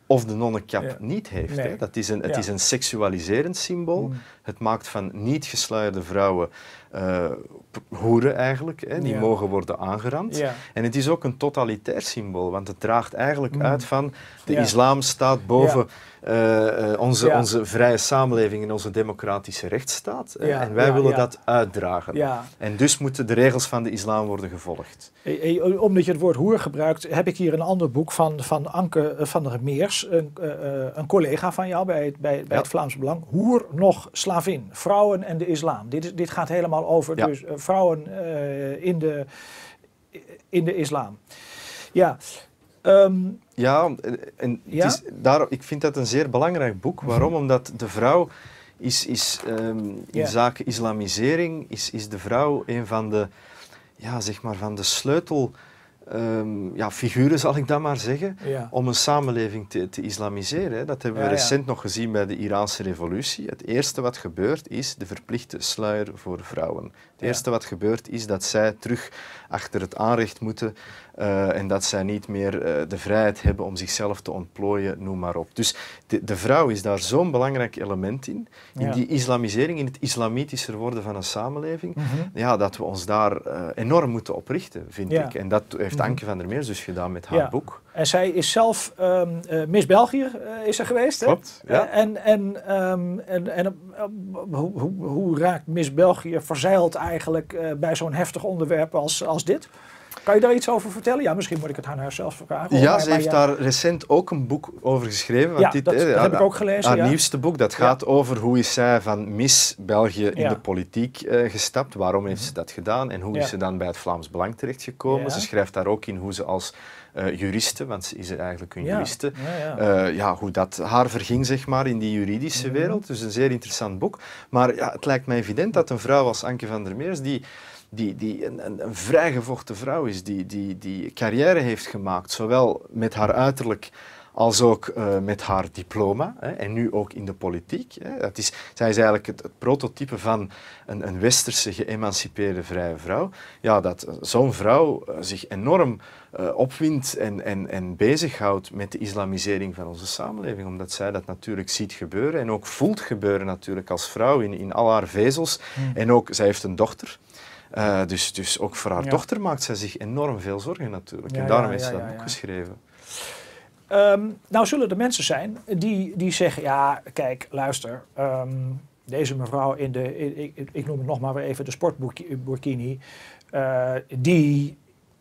of de nonnenkap ja. niet heeft. Nee. Hè. Dat is een, het ja. is een seksualiserend symbool. Mm. Het maakt van niet gesluierde vrouwen uh, hoeren eigenlijk. Hè. Die ja. mogen worden aangerand. Ja. En het is ook een totalitair symbool, want het draagt eigenlijk mm. uit van de ja. islam staat boven ja. Uh, uh, onze, ja. onze vrije samenleving en onze democratische rechtsstaat. Ja. En wij ja, willen ja. dat uitdragen. Ja. En dus moeten de regels van de islam worden gevolgd. E e omdat je het woord hoer gebruikt, heb ik hier een ander boek van, van Anke van der Meers, een, uh, een collega van jou bij, het, bij, bij ja. het Vlaams Belang. Hoer nog slavin, vrouwen en de islam. Dit, is, dit gaat helemaal over ja. dus, uh, vrouwen uh, in, de, in de islam. Ja. Um, ja, en ja? Het is, daar, ik vind dat een zeer belangrijk boek. Waarom? Omdat de vrouw is, is um, in ja. zaken islamisering, is, is de vrouw een van de, ja, zeg maar, van de sleutel... Um, ja, figuren, zal ik dat maar zeggen, ja. om een samenleving te, te islamiseren. Hè. Dat hebben we ja, recent ja. nog gezien bij de Iraanse revolutie. Het eerste wat gebeurt is de verplichte sluier voor vrouwen. Het ja. eerste wat gebeurt is dat zij terug achter het aanrecht moeten uh, en dat zij niet meer uh, de vrijheid hebben om zichzelf te ontplooien, noem maar op. Dus de, de vrouw is daar zo'n belangrijk element in, in ja. die islamisering, in het islamitischer worden van een samenleving, mm-hmm. ja, dat we ons daar uh, enorm moeten op richten, vind ja. ik. En dat heeft Anke van der Meers dus gedaan met haar ja. boek. En zij is zelf um, uh, Miss België uh, is er geweest. Hè? Klopt, ja. Uh, en en, um, en, en uh, hoe, hoe, hoe raakt Miss België verzeild eigenlijk uh, bij zo'n heftig onderwerp als, als dit? Kan je daar iets over vertellen? Ja, misschien moet ik het aan haar zelf vragen. Ja, maar, ze maar heeft ja. daar recent ook een boek over geschreven. Want ja, dit, dat, hè, dat haar, heb ik ook gelezen. Haar ja. nieuwste boek, dat gaat ja. over hoe is zij van Miss België in ja. de politiek uh, gestapt. Waarom heeft ze dat gedaan? En hoe ja. is ze dan bij het Vlaams Belang terechtgekomen? Ja. Ze schrijft daar ook in hoe ze als uh, juriste, want ze is eigenlijk een ja. juriste, ja, ja. Uh, ja, hoe dat haar verging, zeg maar, in die juridische mm-hmm. wereld. Dus een zeer interessant boek. Maar ja, het lijkt mij evident dat een vrouw als Anke van der Meers, die... die, die een, een, een vrijgevochten vrouw is, die, die, die carrière heeft gemaakt, zowel met haar uiterlijk als ook uh, met haar diploma, hè, en nu ook in de politiek. Hè. Dat is, zij is eigenlijk het, het prototype van een, een westerse geëmancipeerde vrije vrouw. Ja, dat zo'n vrouw uh, zich enorm uh, opwindt en, en, en bezighoudt met de islamisering van onze samenleving, omdat zij dat natuurlijk ziet gebeuren en ook voelt gebeuren natuurlijk als vrouw in, in al haar vezels. Hmm. En ook, zij heeft een dochter. Uh, dus, dus ook voor haar ja. dochter maakt zij zich enorm veel zorgen natuurlijk. Ja, en daarom ja, heeft ze ja, dat ja, boek ja. geschreven. Um, nou zullen er mensen zijn die, die zeggen, ja, kijk, luister, um, deze mevrouw in de, in, ik, ik noem het nog maar weer even de sportburkini, uh, die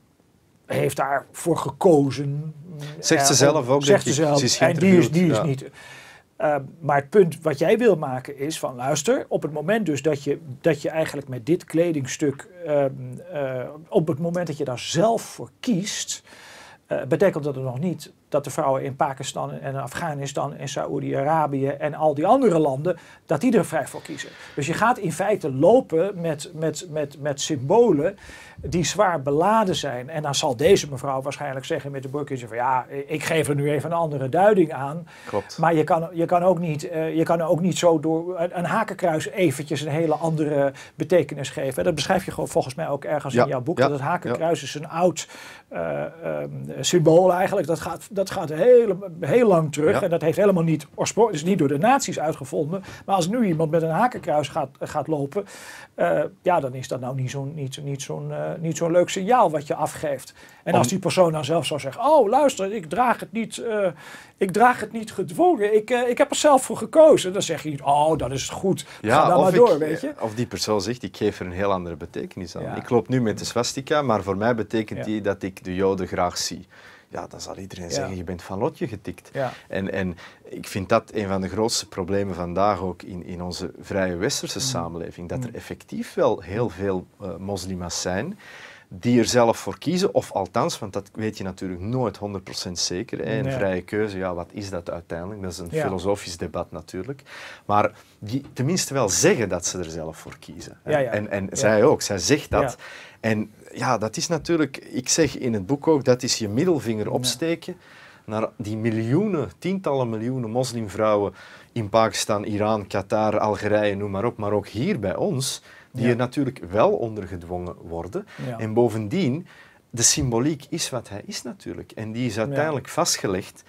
heeft daarvoor gekozen. Zegt uh, ze zelf ook, zegt denk ze zelf, ze is en die is, die is ja. niet... Uh, maar het punt wat jij wil maken is van, luister, op het moment dus dat je, dat je eigenlijk met dit kledingstuk, uh, uh, op het moment dat je daar zelf voor kiest, uh, betekent dat er nog niet dat de vrouwen in Pakistan en Afghanistan en Saoedi-Arabië en al die andere landen, dat die er vrij voor kiezen. Dus je gaat in feite lopen met, met, met, met symbolen die zwaar beladen zijn. En dan zal deze mevrouw waarschijnlijk zeggen met de burkje van ja, ik geef er nu even een andere duiding aan. Klopt. Maar je kan, je kan, ook, niet, uh, je kan ook niet zo door een, een hakenkruis eventjes een hele andere betekenis geven. Dat beschrijf je gewoon volgens mij ook ergens ja. in jouw boek. Ja. Dat het hakenkruis ja. is een oud uh, um, symbool eigenlijk. Dat gaat, dat gaat heel, heel lang terug. Ja. En dat heeft helemaal niet oorspronkelijk, is niet door de nazi's uitgevonden. Maar als nu iemand met een hakenkruis gaat, gaat lopen, uh, ja, dan is dat nou niet zo'n niet, niet zo'n uh, niet zo'n leuk signaal wat je afgeeft. En Om... als die persoon dan zelf zou zeggen, oh luister, ik draag het niet, uh, ik draag het niet gedwongen. Ik, uh, ik heb er zelf voor gekozen. Dan zeg je niet, oh dat is goed. Ja, ga dan maar door, ik, weet je. Of die persoon zegt, ik geef er een heel andere betekenis aan. Ja. Ik loop nu met de swastika, maar voor mij betekent ja. die dat ik de Joden graag zie. Ja, dan zal iedereen zeggen, ja. je bent van lotje getikt. Ja. En, en ik vind dat een van de grootste problemen vandaag ook in, in onze vrije westerse mm. samenleving. Dat er effectief wel heel veel uh, moslima's zijn die er zelf voor kiezen, of althans, want dat weet je natuurlijk nooit honderd procent zeker. Hè. Een nee. vrije keuze, ja, wat is dat uiteindelijk? Dat is een ja. filosofisch debat natuurlijk. Maar die tenminste wel zeggen dat ze er zelf voor kiezen. Ja, ja. En, en ja. zij ook, zij zegt dat. Ja. En ja, dat is natuurlijk, ik zeg in het boek ook, dat is je middelvinger opsteken ja. naar die miljoenen, tientallen miljoenen moslimvrouwen in Pakistan, Iran, Qatar, Algerije, noem maar op, maar ook hier bij ons, die ja. er natuurlijk wel onder gedwongen worden. Ja. En bovendien, de symboliek is wat hij is natuurlijk. En die is uiteindelijk ja. vastgelegd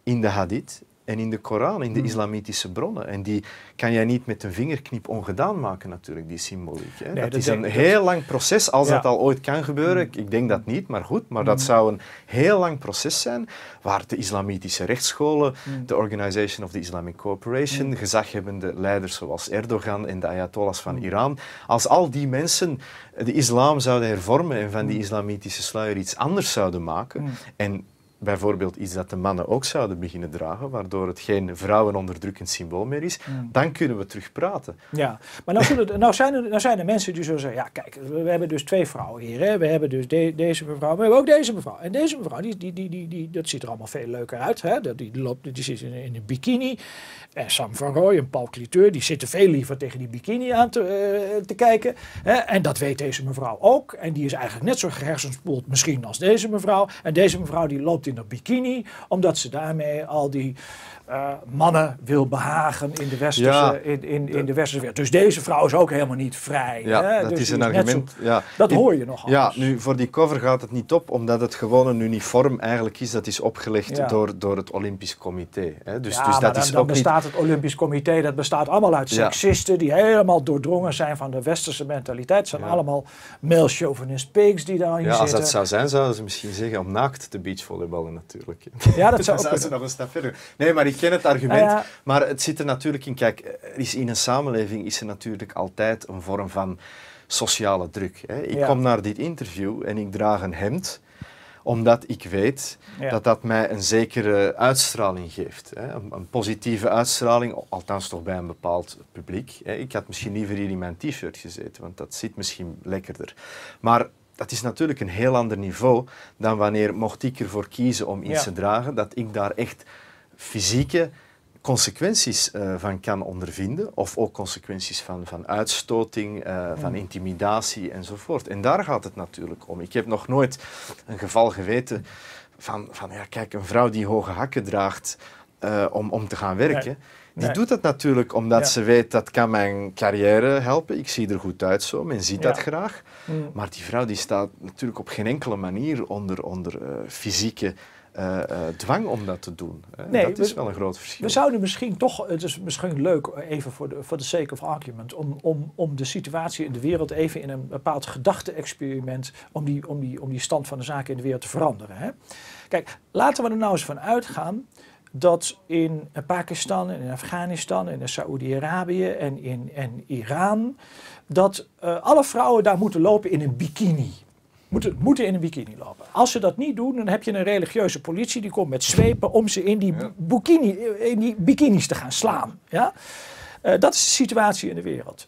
in de hadith en in de Koran, in de islamitische bronnen. En die kan jij niet met een vingerknip ongedaan maken natuurlijk, die symboliek. Hè. Nee, dat, dat is een heel dat... lang proces, als ja. dat al ooit kan gebeuren. Ik denk dat niet, maar goed. Maar mm. dat zou een heel lang proces zijn, waar de islamitische rechtsscholen, mm. de Organization of the Islamic Cooperation, mm. gezaghebbende leiders zoals Erdogan en de ayatollahs van mm. Iran, als al die mensen de islam zouden hervormen en van die islamitische sluier iets anders zouden maken, mm. en bijvoorbeeld iets dat de mannen ook zouden beginnen dragen, waardoor het geen vrouwenonderdrukkend symbool meer is, mm. dan kunnen we terug praten. Ja, maar nou, zullen, nou, zijn, er, nou zijn er mensen die zullen zeggen, ja kijk, we hebben dus twee vrouwen hier, hè? We hebben dus de, deze mevrouw, maar we hebben ook deze mevrouw. En deze mevrouw, die, die, die, die, die, dat ziet er allemaal veel leuker uit, hè? Die, die, loopt, die zit in, in een bikini. En Sam van Rooij en Paul Cliteur, die zitten veel liever tegen die bikini aan te, uh, te kijken. Hè? En dat weet deze mevrouw ook. En die is eigenlijk net zo gehersenspoeld misschien als deze mevrouw. En deze mevrouw die loopt in een bikini, omdat ze daarmee al die uh, mannen wil behagen in de westerse, ja, in, in, in de westerse wereld. Dus deze vrouw is ook helemaal niet vrij. Ja, hè? dat dus is een argument. Zo, ja. Dat in, hoor je nogal. Ja, nu voor die cover gaat het niet op, omdat het gewoon een uniform eigenlijk is dat is opgelegd ja. door, door het Olympisch Comité. Hè? Dus, ja, dus dat dan, is dan ook bestaat niet... het Olympisch Comité, dat bestaat allemaal uit seksisten ja. die helemaal doordrongen zijn van de westerse mentaliteit. Het zijn ja. allemaal male chauvinist pigs die daarin ja, zitten. Als dat zou zijn, zouden ze misschien zeggen om naakt te beachvolleyballen natuurlijk. Ja, dat zou ook ook ze nog een stap verder. Nee, maar ik ken het argument. Ah, ja. Maar het zit er natuurlijk in. Kijk, er is in een samenleving is er natuurlijk altijd een vorm van sociale druk. Hè. Ik ja. kom naar dit interview en ik draag een hemd, omdat ik weet ja. dat dat mij een zekere uitstraling geeft. Hè. Een, een positieve uitstraling, althans toch bij een bepaald publiek. Hè. Ik had misschien liever hier in mijn t-shirt gezeten, want dat zit misschien lekkerder. Maar dat is natuurlijk een heel ander niveau dan wanneer, mocht ik ervoor kiezen om iets ja. te dragen, dat ik daar echt fysieke consequenties uh, van kan ondervinden, of ook consequenties van, van uitstoting, uh, mm. van intimidatie enzovoort. En daar gaat het natuurlijk om. Ik heb nog nooit een geval geweten van, van ja, kijk, een vrouw die hoge hakken draagt uh, om, om te gaan werken, nee. die nee. doet dat natuurlijk omdat ja. ze weet dat kan mijn carrière helpen. Ik zie er goed uit zo, men ziet ja. dat graag. Mm. Maar die vrouw die staat natuurlijk op geen enkele manier onder, onder uh, fysieke Uh, uh, dwang om dat te doen. Hè. Nee, dat is we, wel een groot verschil. We zouden misschien toch, het is misschien leuk, even voor de, voor de sake of argument, om, om, om de situatie in de wereld even in een bepaald gedachte-experiment, om die, om, die, om die stand van de zaken in de wereld te veranderen. Hè. Kijk, laten we er nou eens van uitgaan dat in Pakistan en in Afghanistan en in Saoedi-Arabië en in en Iran, dat uh, alle vrouwen daar moeten lopen in een bikini. Moeten, moeten in een bikini lopen. Als ze dat niet doen, dan heb je een religieuze politie die komt met zwepen om ze in die, ja. bikini, in die bikinis te gaan slaan. Ja? Uh, dat is de situatie in de wereld.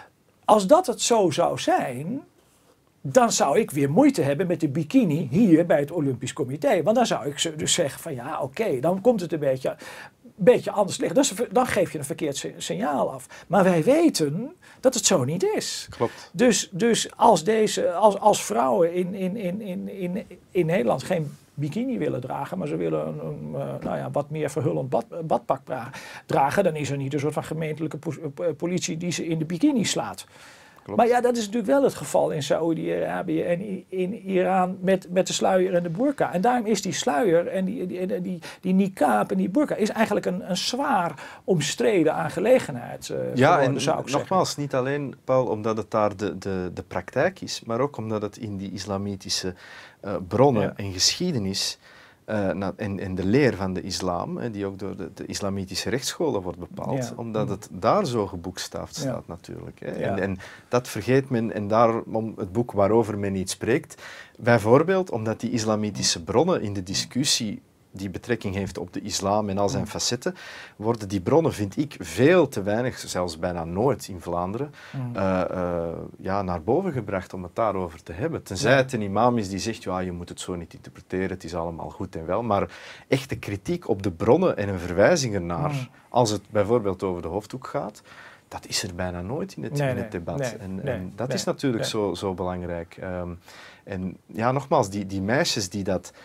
Als dat het zo zou zijn, dan zou ik weer moeite hebben met de bikini hier bij het Olympisch Comité. Want dan zou ik dus zeggen van ja, oké, okay, dan komt het een beetje... beetje anders liggen. Dus dan geef je een verkeerd signaal af. Maar wij weten dat het zo niet is. Klopt. Dus, dus als, deze, als, als vrouwen in, in, in, in, in, in Nederland geen bikini willen dragen, maar ze willen een, een nou ja, wat meer verhullend bad, badpak dragen, dan is er niet een soort van gemeentelijke politie die ze in de bikini slaat. Klopt. Maar ja, dat is natuurlijk wel het geval in Saoedi-Arabië en in Iran met, met de sluier en de burka. En daarom is die sluier en die, die, die, die niqab en die burka is eigenlijk een, een zwaar omstreden aangelegenheid. Uh, ja, geworden, en zou ik nogmaals, zeggen. niet alleen, Paul, omdat het daar de, de, de praktijk is, maar ook omdat het in die islamitische uh, bronnen ja. en geschiedenis Uh, na, en, en de leer van de islam, hè, die ook door de, de islamitische rechtsscholen wordt bepaald, ja. omdat het daar zo geboekstaafd staat ja. natuurlijk. Hè. Ja. En, en dat vergeet men, en daarom het boek waarover men niet spreekt, bijvoorbeeld omdat die islamitische bronnen in de discussie die betrekking heeft op de islam en al zijn facetten, worden die bronnen, vind ik, veel te weinig, zelfs bijna nooit in Vlaanderen, mm. uh, uh, ja, naar boven gebracht om het daarover te hebben. Tenzij ja. het een imam is die zegt, ja, je moet het zo niet interpreteren, het is allemaal goed en wel, maar echte kritiek op de bronnen en een verwijzing ernaar, mm. als het bijvoorbeeld over de hoofddoek gaat, dat is er bijna nooit in het, nee, in het debat. Nee, en, nee, en dat nee, is natuurlijk nee. zo, zo belangrijk. Um, en ja, nogmaals, die, die meisjes die dat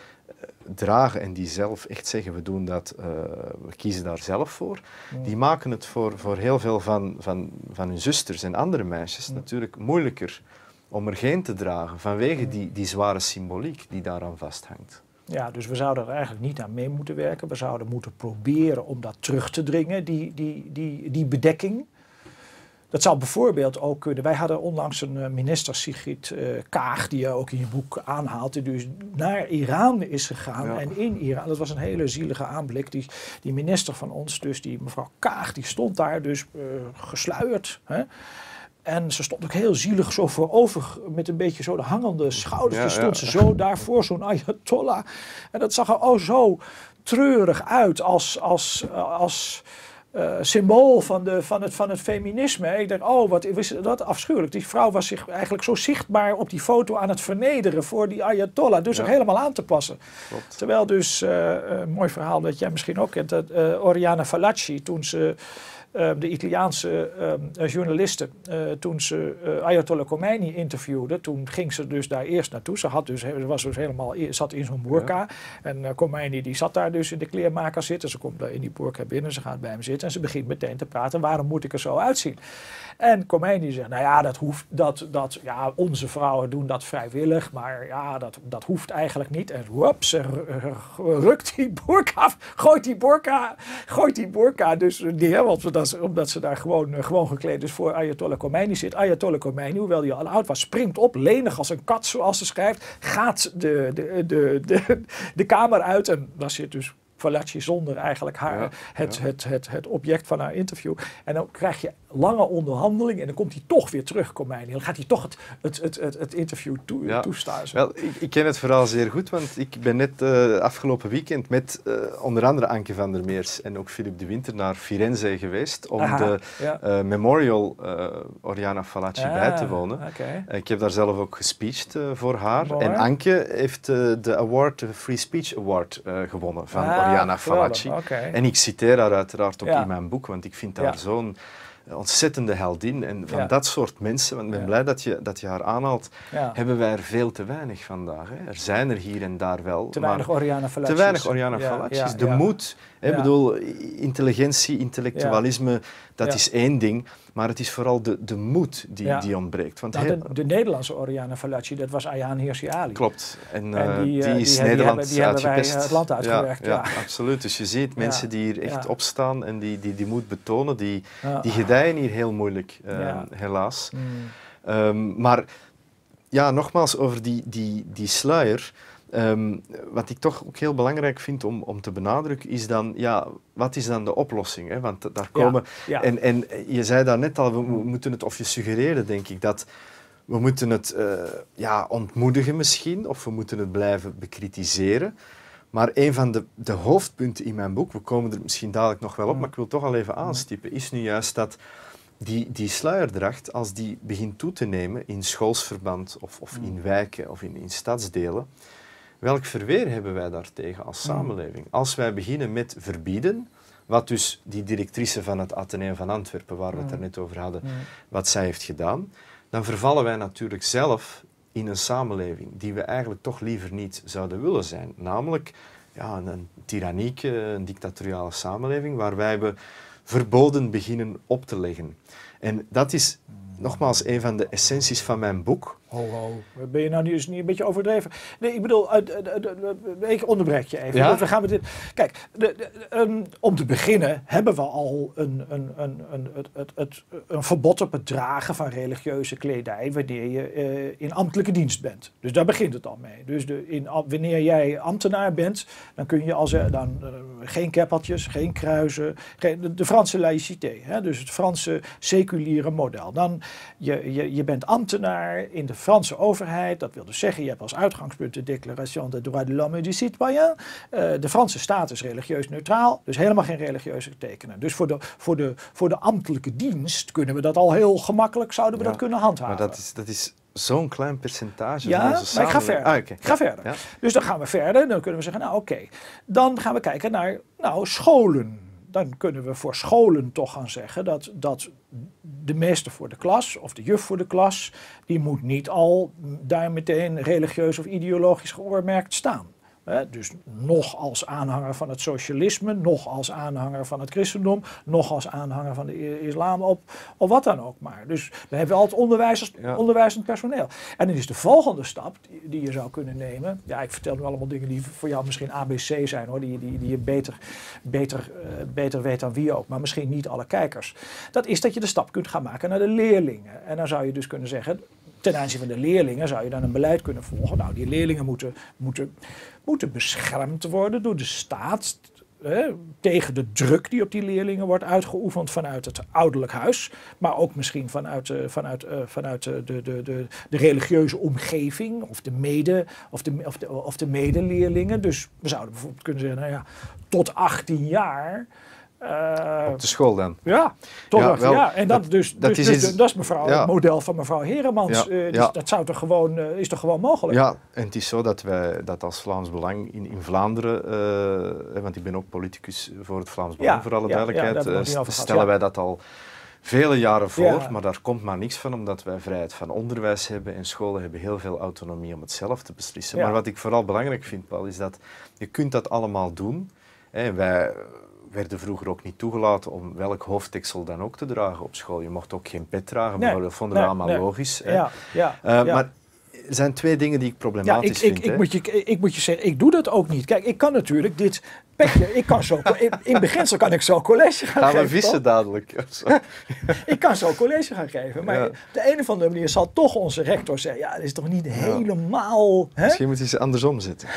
dragen en die zelf echt zeggen, we doen dat, uh, we kiezen daar zelf voor, mm. die maken het voor, voor heel veel van, van, van hun zusters en andere meisjes mm. natuurlijk moeilijker om er geen te dragen vanwege mm. die, die zware symboliek die daaraan vasthangt. Ja, dus we zouden er eigenlijk niet aan mee moeten werken. We zouden moeten proberen om dat terug te dringen, die, die, die, die bedekking. Dat zou bijvoorbeeld ook kunnen. Wij hadden onlangs een minister, Sigrid uh, Kaag, die je ook in je boek aanhaalt, die dus naar Iran is gegaan. Ja. En in Iran, dat was een hele zielige aanblik. Die, die minister van ons, dus die mevrouw Kaag, die stond daar dus uh, gesluierd. Hè? En ze stond ook heel zielig zo voorover, met een beetje zo de hangende schouders. Ja, stond ja. ze zo daar voor zo'n ayatollah. En dat zag er oh zo treurig uit als... als, als Uh, symbool van, de, van, het, van het feminisme. Ik dacht, oh, wat is dat afschuwelijk. Die vrouw was zich eigenlijk zo zichtbaar op die foto aan het vernederen voor die ayatollah. Dus ja. zich helemaal aan te passen. Klopt. Terwijl dus, uh, een mooi verhaal dat jij misschien ook kent, dat uh, Oriana Fallaci, toen ze... Uh, de Italiaanse uh, journaliste, uh, toen ze uh, Ayatollah Khomeini interviewde, toen ging ze dus daar eerst naartoe. Ze, had dus, ze was dus helemaal, zat in zo'n burka. Ja. En uh, Khomeini die zat daar dus in de kleermaker zitten. Ze komt daar in die burka binnen, ze gaat bij hem zitten en ze begint meteen te praten. Waarom moet ik er zo uitzien? En Khomeini zegt, nou ja, dat hoeft, dat, dat, ja, onze vrouwen doen dat vrijwillig, maar ja, dat, dat hoeft eigenlijk niet. En whoops, ze rukt die burka af, gooit die burka, gooit die burka dus neer, want dat, omdat ze daar gewoon, gewoon gekleed is voor Ayatollah Khomeini zit. Ayatollah Khomeini, hoewel hij al oud was, springt op, lenig als een kat, zoals ze schrijft, gaat de, de, de, de, de kamer uit en daar zit dus Fallaci zonder eigenlijk haar, ja, het, ja. Het, het, het, het object van haar interview. En dan krijg je lange onderhandeling en dan komt hij toch weer terug, Khomeini. Dan gaat hij toch het, het, het, het, het interview toe, ja. toestaan. Wel, ik, ik ken het verhaal zeer goed, want ik ben net uh, afgelopen weekend met uh, onder andere Anke van der Meers en ook Philip de Winter naar Firenze geweest om Aha, de ja. uh, Memorial uh, Oriana Fallaci ja, bij te wonen. Okay. Uh, ik heb daar zelf ook gespeecht uh, voor haar. Mooi. En Anke heeft uh, de award, de Free Speech Award uh, gewonnen van ah. Oriana Fallaci. Okay. En ik citeer haar uiteraard ook ja. in mijn boek, want ik vind haar ja. zo'n ontzettende heldin. En van ja. dat soort mensen, want ik ben ja. blij dat je, dat je haar aanhaalt, ja. hebben wij er veel te weinig vandaag. Hè. Er zijn er hier en daar wel. Te weinig Oriana Fallaci's. Te weinig Oriana ja. Fallaci's. Ja. De ja. moed, hè, ja. bedoel, intelligentie, intellectualisme, ja. dat ja. is één ding. Maar het is vooral de, de moed die, ja. die ontbreekt. Want nou, de, de Nederlandse Oriana Fallaci, dat was Ayaan Hirsi Ali. Klopt. En, uh, en die, die is die Nederland die hebben, die hebben wij het land uitgewerkt. Ja, ja. ja, absoluut. Dus je ziet mensen ja. die hier echt ja. opstaan en die, die die moed betonen, die, ja. die gedijen hier heel moeilijk, uh, ja. helaas. Mm. Um, maar ja, nogmaals over die, die, die sluier. Um, wat ik toch ook heel belangrijk vind om, om te benadrukken is dan, ja, wat is dan de oplossing? Hè? Want daar komen, ja, ja. En, en je zei daar net al, we, we moeten het, of je suggereerde denk ik, dat we moeten het uh, ja, ontmoedigen misschien, of we moeten het blijven bekritiseren. Maar een van de, de hoofdpunten in mijn boek, we komen er misschien dadelijk nog wel op, maar ik wil toch al even aanstippen, is nu juist dat die, die sluierdracht, als die begint toe te nemen in schoolsverband of, of in wijken of in, in stadsdelen, welk verweer hebben wij daartegen als samenleving? Als wij beginnen met verbieden, wat dus die directrice van het Atheneum van Antwerpen, waar we het er net over hadden, wat zij heeft gedaan, dan vervallen wij natuurlijk zelf in een samenleving die we eigenlijk toch liever niet zouden willen zijn. Namelijk ja, een, een tyrannieke, een dictatoriale samenleving, waarbij we verboden beginnen op te leggen. En dat is nogmaals een van de essenties van mijn boek. Ho, ho. Ben je nou nu eens niet een beetje overdreven? Nee, ik bedoel, uh, uh, uh, uh, ik onderbreek je even. Ja? We gaan met dit. Kijk, de, de, um, om te beginnen hebben we al een, een, een, een, het, het, het, een verbod op het dragen van religieuze kledij wanneer je uh, in ambtelijke dienst bent. Dus daar begint het al mee. Dus de, in, wanneer jij ambtenaar bent, dan kun je als er dan uh, geen keppeltjes, geen kruisen, geen, de, de Franse laïcité, hè, dus het Franse seculiere model. Dan je, je, je bent ambtenaar in de Franse overheid, dat wil dus zeggen, je hebt als uitgangspunt de Déclaration des droits de l'homme et du citoyen. Uh, de Franse staat is religieus neutraal, dus helemaal geen religieuze tekenen. Dus voor de, voor de, voor de ambtelijke dienst kunnen we dat al heel gemakkelijk, zouden we ja, dat kunnen handhaven. Maar dat is, dat is zo'n klein percentage ja, van onze samenleving. Maar ik ga verder. Ah, okay. Ik ga verder. Ja. Dus dan gaan we verder, dan kunnen we zeggen, nou oké, okay. Dan gaan we kijken naar nou, scholen. Dan kunnen we voor scholen toch gaan zeggen dat, dat de meester voor de klas of de juf voor de klas, die moet niet al daar meteen religieus of ideologisch geoormerkt staan. Hè, dus nog als aanhanger van het socialisme, nog als aanhanger van het christendom, nog als aanhanger van de islam, of, of wat dan ook maar. Dus dan hebben we altijd onderwijzers, Ja. onderwijzend personeel. En dan is de volgende stap die, die je zou kunnen nemen. Ja, ik vertel nu allemaal dingen die voor jou misschien A B C zijn, hoor, die, die, die je beter, beter, uh, beter weet dan wie ook, maar misschien niet alle kijkers. Dat is dat je de stap kunt gaan maken naar de leerlingen. En dan zou je dus kunnen zeggen, ten aanzien van de leerlingen zou je dan een beleid kunnen volgen. Nou, die leerlingen moeten, moeten, moeten beschermd worden door de staat eh, tegen de druk die op die leerlingen wordt uitgeoefend vanuit het ouderlijk huis. Maar ook misschien vanuit, uh, vanuit, uh, vanuit uh, de, de, de, de religieuze omgeving of de, mede, of, de, of, de, of de medeleerlingen. Dus we zouden bijvoorbeeld kunnen zeggen, nou ja, tot achttien jaar... Uh, op de school dan? Ja, toch ja, wel, ja. En dat, dat, dus, dat, dus, is, dus, iets, dat is mevrouw, ja. het model van mevrouw Heremans. Ja, uh, dus ja. Dat zou toch gewoon, uh, is toch gewoon mogelijk? Ja, en het is zo dat wij dat als Vlaams Belang in, in Vlaanderen, uh, want ik ben ook politicus voor het Vlaams Belang, ja, voor alle ja, duidelijkheid, ja, uh, st stellen ja. wij dat al vele jaren voor, ja. maar daar komt maar niks van, omdat wij vrijheid van onderwijs hebben en scholen hebben heel veel autonomie om het zelf te beslissen. Ja. Maar wat ik vooral belangrijk vind, Paul, is dat je kunt dat allemaal doen. Hè, wij werden vroeger ook niet toegelaten om welk hoofddeksel dan ook te dragen op school. Je mocht ook geen pet dragen, nee, bijvoorbeeld. Dat vonden we nee, allemaal nee. logisch. Ja, ja, uh, ja. Maar er zijn twee dingen die ik problematisch ja, ik, vind. Ik, ik, moet je, ik moet je zeggen, ik doe dat ook niet. Kijk, ik kan natuurlijk dit petje, ik kan zo, in, in beginsel kan ik zo college gaan, gaan geven. Gaan we vissen dadelijk? Ik kan zo college gaan geven, maar ja. op de een of andere manier zal toch onze rector zeggen, ja, dat is toch niet ja. helemaal... Hè? Misschien moet je ze andersom zetten.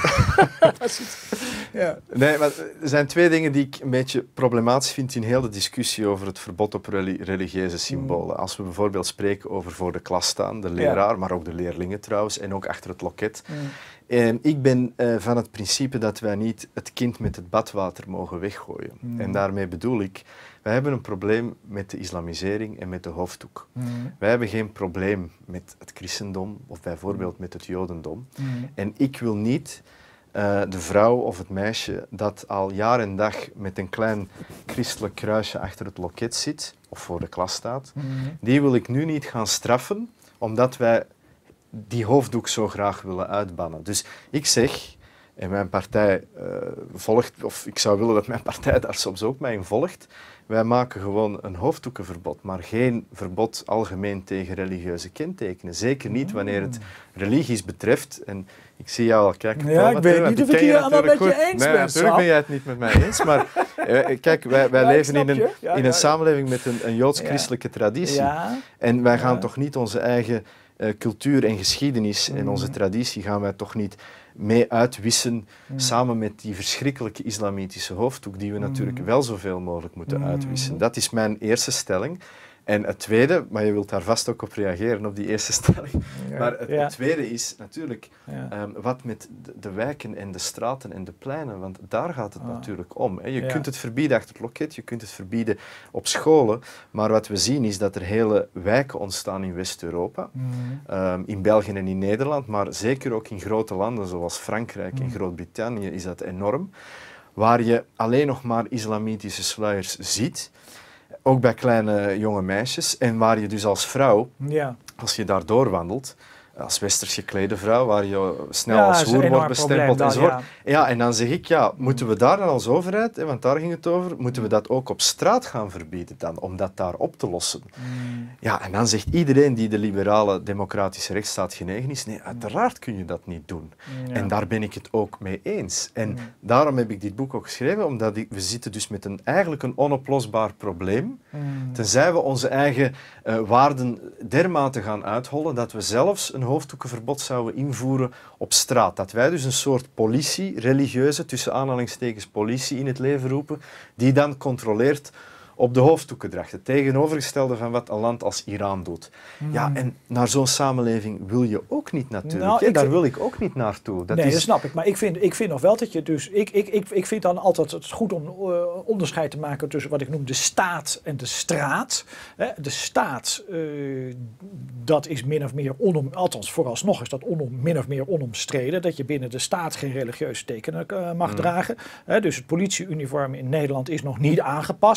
ja. Nee, maar er zijn twee dingen die ik een beetje problematisch vind in heel de discussie over het verbod op religieuze symbolen. Mm. Als we bijvoorbeeld spreken over voor de klas staan, de leraar, ja. maar ook de leerlingen trouwens, en ook achter het loket. Mm. En ik ben uh, van het principe dat wij niet het kind met het badwater mogen weggooien. Mm. En daarmee bedoel ik, wij hebben een probleem met de islamisering en met de hoofddoek. Mm. Wij hebben geen probleem met het christendom of bijvoorbeeld met het jodendom. Mm. En ik wil niet uh, de vrouw of het meisje dat al jaar en dag met een klein christelijk kruisje achter het loket zit of voor de klas staat, mm. die wil ik nu niet gaan straffen omdat wij die hoofddoek zo graag willen uitbannen. Dus ik zeg, en mijn partij uh, volgt, of ik zou willen dat mijn partij daar soms ook mee in volgt, wij maken gewoon een hoofddoekenverbod, maar geen verbod algemeen tegen religieuze kentekenen. Zeker niet wanneer het religies betreft. En ik zie jou al kijken. Ja, Paul, ik weet niet of ik hier allemaal met je eens nee, ben. Natuurlijk ben jij het niet met mij eens, maar uh, kijk, wij, wij ja, leven in een, ja, in een ja, samenleving met een, een joods-christelijke ja. traditie. Ja. En wij gaan ja. toch niet onze eigen uh, cultuur en geschiedenis mm. en onze traditie gaan wij toch niet mee uitwissen, mm. samen met die verschrikkelijke islamitische hoofddoek, die we mm. natuurlijk wel zoveel mogelijk moeten mm. uitwissen. Dat is mijn eerste stelling. En het tweede, maar je wilt daar vast ook op reageren, op die eerste stelling. Ja, maar het, ja. het tweede is natuurlijk ja. um, wat met de, de wijken en de straten en de pleinen, want daar gaat het ah. natuurlijk om. Hè. Je ja. kunt het verbieden achter het loket, je kunt het verbieden op scholen, maar wat we zien is dat er hele wijken ontstaan in West-Europa, mm. um, in België en in Nederland, maar zeker ook in grote landen zoals Frankrijk mm. en Groot-Brittannië is dat enorm, waar je alleen nog maar islamitische sluiers ziet. Ook bij kleine jonge meisjes. En waar je dus als vrouw, ja. als je daar doorwandelt, als westers geklede vrouw, waar je snel ja, als hoer wordt bestempeld enzovoort. Ja. ja, en dan zeg ik, ja, moeten we daar dan als overheid, hè, want daar ging het over, moeten we dat ook op straat gaan verbieden dan, om dat daar op te lossen? Mm. Ja, en dan zegt iedereen die de liberale democratische rechtsstaat genegen is, nee, uiteraard kun je dat niet doen. Ja. En daar ben ik het ook mee eens. En mm. daarom heb ik dit boek ook geschreven, omdat ik, we zitten dus met een, eigenlijk een onoplosbaar probleem, mm. tenzij we onze eigen uh, waarden dermate gaan uithollen, dat we zelfs een hoofddoekenverbod zouden invoeren op straat. Dat wij dus een soort politie, religieuze, tussen aanhalingstekens politie in het leven roepen, die dan controleert op de hoofddoekendracht. Het tegenovergestelde van wat een land als Iran doet. Mm. Ja, en naar zo'n samenleving wil je ook niet natuurlijk. Nou, Daar vind... wil ik ook niet naartoe. Dat nee, is... dat snap ik. Maar ik vind, ik vind nog wel dat je dus... Ik, ik, ik, ik vind dan altijd het goed om uh, onderscheid te maken tussen wat ik noem de staat en de straat. Hè, de staat, uh, dat is min of meer onom... Althans, vooralsnog is dat onom, min of meer onomstreden. Dat je binnen de staat geen religieuze tekenen uh, mag mm. dragen. Hè, dus het politieuniform in Nederland is nog niet aangepast aan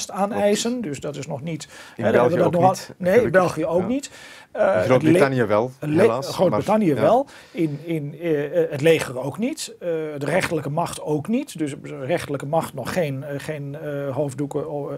Freemason, dus dat is nog niet... In hè, België dat ook nog niet. Nee, in België ook ja. niet. Uh, Groot-Brittannië wel, helaas. Groot-Brittannië maar, wel, ja. in, in uh, het leger ook niet, uh, de rechterlijke macht ook niet. Dus de rechterlijke macht nog geen, uh, geen uh, hoofddoeken, uh,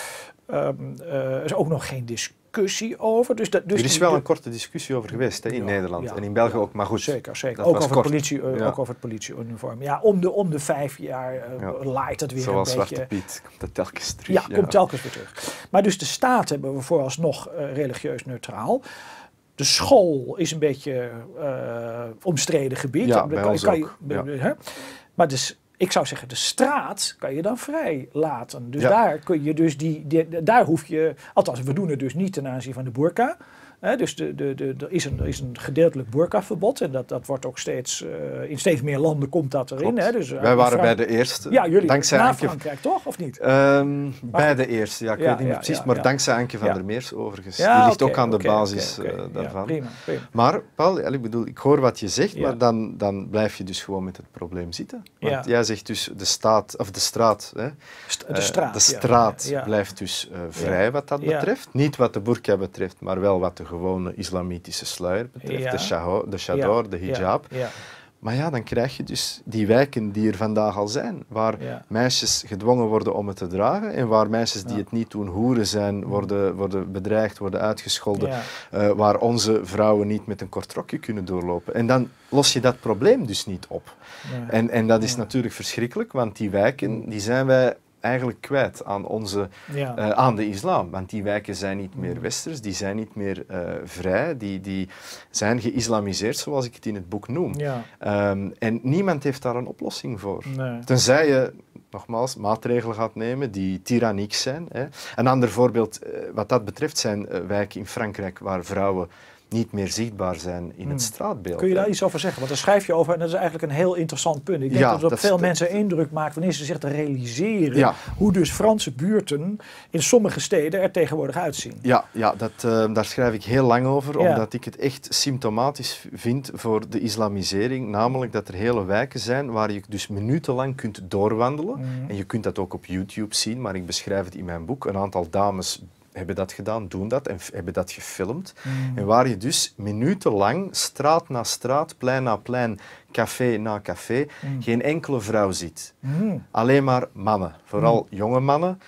um, uh, er is ook nog geen discussie over. Dus dat, dus er is die, wel de, een korte discussie over geweest hè, in ja, Nederland ja, en in België ja, ook, maar goed. Zeker, zeker. Ook over, politie, uh, ja. ook over het politieuniform. Ja, om de, om de vijf jaar uh, ja. laait het weer Zoals een beetje. Zoals Zwarte Piet komt dat telkens terug. Ja, ja, komt telkens weer terug. Maar dus de staat hebben we vooralsnog uh, religieus neutraal. De school is een beetje uh, omstreden gebied. Ja, dan bij kan, ons kan je, ook. Ja. Hè? Maar dus, ik zou zeggen, de straat kan je dan vrij laten. Dus ja. daar kun je dus die, die, daar hoef je, althans we doen het dus niet ten aanzien van de burka. He, dus de, de, de, er is een, is een gedeeltelijk burkaverbod en dat, dat wordt ook steeds, uh, in steeds meer landen komt dat erin. Hè? Dus, uh, Wij waren Frank... bij de eerste. Ja, jullie, dankzij na Anke... Frankrijk toch, of niet? Um, bij de eerste, ja, ik ja, weet niet ja, meer precies, ja, maar ja. dankzij Anke van ja. der Meers overigens. Ja, die ligt okay, ook aan de okay, basis okay, okay. Uh, daarvan. Ja, prima, prima. Maar Paul, ik bedoel, ik hoor wat je zegt, ja. maar dan, dan blijf je dus gewoon met het probleem zitten. Want ja. jij zegt dus de staat, of de straat, hè, St de straat, uh, de straat ja. Ja. blijft dus uh, vrij ja. wat dat betreft. Ja. Niet wat de burka betreft, maar wel wat de gewone islamitische sluier betreft, ja. de, shaho, de chador, ja. de hijab. Ja. Ja. Maar ja, dan krijg je dus die wijken die er vandaag al zijn, waar ja. meisjes gedwongen worden om het te dragen en waar meisjes die ja. het niet doen hoeren zijn, worden, worden bedreigd, worden uitgescholden, ja. uh, waar onze vrouwen niet met een kort rokje kunnen doorlopen. En dan los je dat probleem dus niet op. Ja. En, en dat is ja. natuurlijk verschrikkelijk, want die wijken die zijn wij eigenlijk kwijt aan, onze, ja. uh, aan de islam. Want die wijken zijn niet meer westers, die zijn niet meer uh, vrij, die, die zijn geïslamiseerd, zoals ik het in het boek noem. Ja. Um, en niemand heeft daar een oplossing voor. Nee. Tenzij je, nogmaals, maatregelen gaat nemen die tyranniek zijn. Hè. Een ander voorbeeld uh, wat dat betreft zijn uh, wijken in Frankrijk waar vrouwen niet meer zichtbaar zijn in het straatbeeld. Kun je daar iets over zeggen? Want daar schrijf je over en dat is eigenlijk een heel interessant punt. Ik denk ja, dat het op veel mensen indruk maakt wanneer ze zich te realiseren ja. hoe dus Franse buurten in sommige steden er tegenwoordig uitzien. Ja, ja dat, uh, daar schrijf ik heel lang over, ja. omdat ik het echt symptomatisch vind voor de islamisering. Namelijk dat er hele wijken zijn waar je dus minutenlang kunt doorwandelen. Mm. En je kunt dat ook op YouTube zien, maar ik beschrijf het in mijn boek. Een aantal dames hebben dat gedaan, doen dat en hebben dat gefilmd. Mm. En waar je dus minutenlang, straat na straat, plein na plein, café na café, mm. geen enkele vrouw ziet. Mm. Alleen maar mannen, vooral mm. jonge mannen.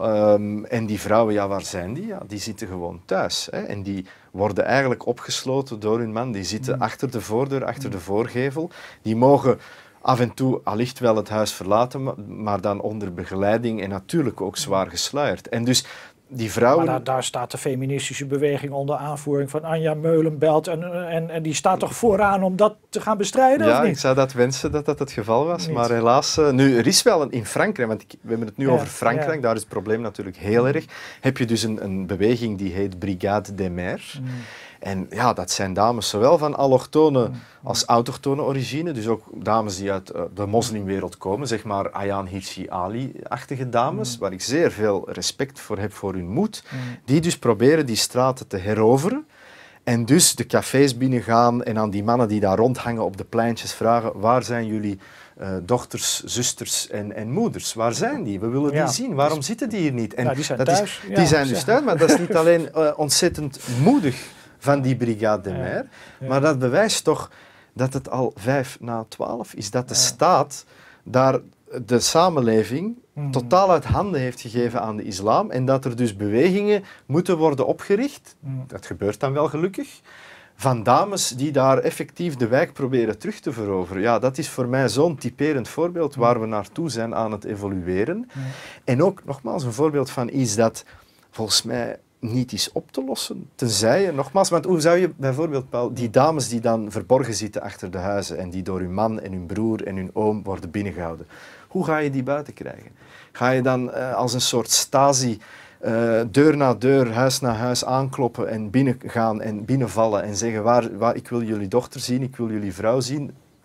Um, en die vrouwen, ja, waar zijn die? Ja, die zitten gewoon thuis. Hè? En die worden eigenlijk opgesloten door hun man. Die zitten mm. achter de voordeur, achter mm. de voorgevel. Die mogen af en toe allicht wel het huis verlaten, maar dan onder begeleiding en natuurlijk ook zwaar gesluierd. En dus die vrouwen... Maar daar, daar staat de feministische beweging onder aanvoering van Anja Meulenbelt en, en, en die staat toch vooraan om dat te gaan bestrijden, ja, of niet? Ik zou dat wensen dat dat het geval was, niet. Maar helaas... Uh, nu, er is wel een, in Frankrijk, want ik, we hebben het nu ja, over Frankrijk, ja. daar is het probleem natuurlijk heel erg, heb je dus een, een beweging die heet Brigade des Mères. Mm. En ja, dat zijn dames zowel van allochtone als autochtone origine, dus ook dames die uit uh, de moslimwereld komen, zeg maar Ayaan Hirsi Ali-achtige dames, mm. waar ik zeer veel respect voor heb voor hun moed, mm. die dus proberen die straten te heroveren en dus de cafés binnengaan en aan die mannen die daar rondhangen op de pleintjes vragen, waar zijn jullie uh, dochters, zusters en, en moeders? Waar zijn die? We willen ja. die zien. Waarom dus, zitten die hier niet? En ja, die zijn dat thuis. Is, ja, die zijn dus thuis, maar dat is niet alleen uh, ontzettend moedig van die Brigade des Mères, ja, ja. maar dat bewijst toch dat het al vijf na twaalf is, dat de ja. staat daar de samenleving mm. totaal uit handen heeft gegeven aan de islam en dat er dus bewegingen moeten worden opgericht, mm. dat gebeurt dan wel gelukkig, van dames die daar effectief de wijk proberen terug te veroveren. Ja, dat is voor mij zo'n typerend voorbeeld mm. waar we naartoe zijn aan het evolueren. Mm. En ook, nogmaals, een voorbeeld van iets dat volgens mij niet is op te lossen. Tenzij je, nogmaals, want hoe zou je bijvoorbeeld, Paul, die dames die dan verborgen zitten achter de huizen en die door hun man en hun broer en hun oom worden binnengehouden, hoe ga je die buiten krijgen? Ga je dan uh, als een soort Stasi uh, deur na deur, huis na huis aankloppen en binnengaan en binnenvallen en zeggen waar, waar ik wil jullie dochter zien, ik wil jullie vrouw zien?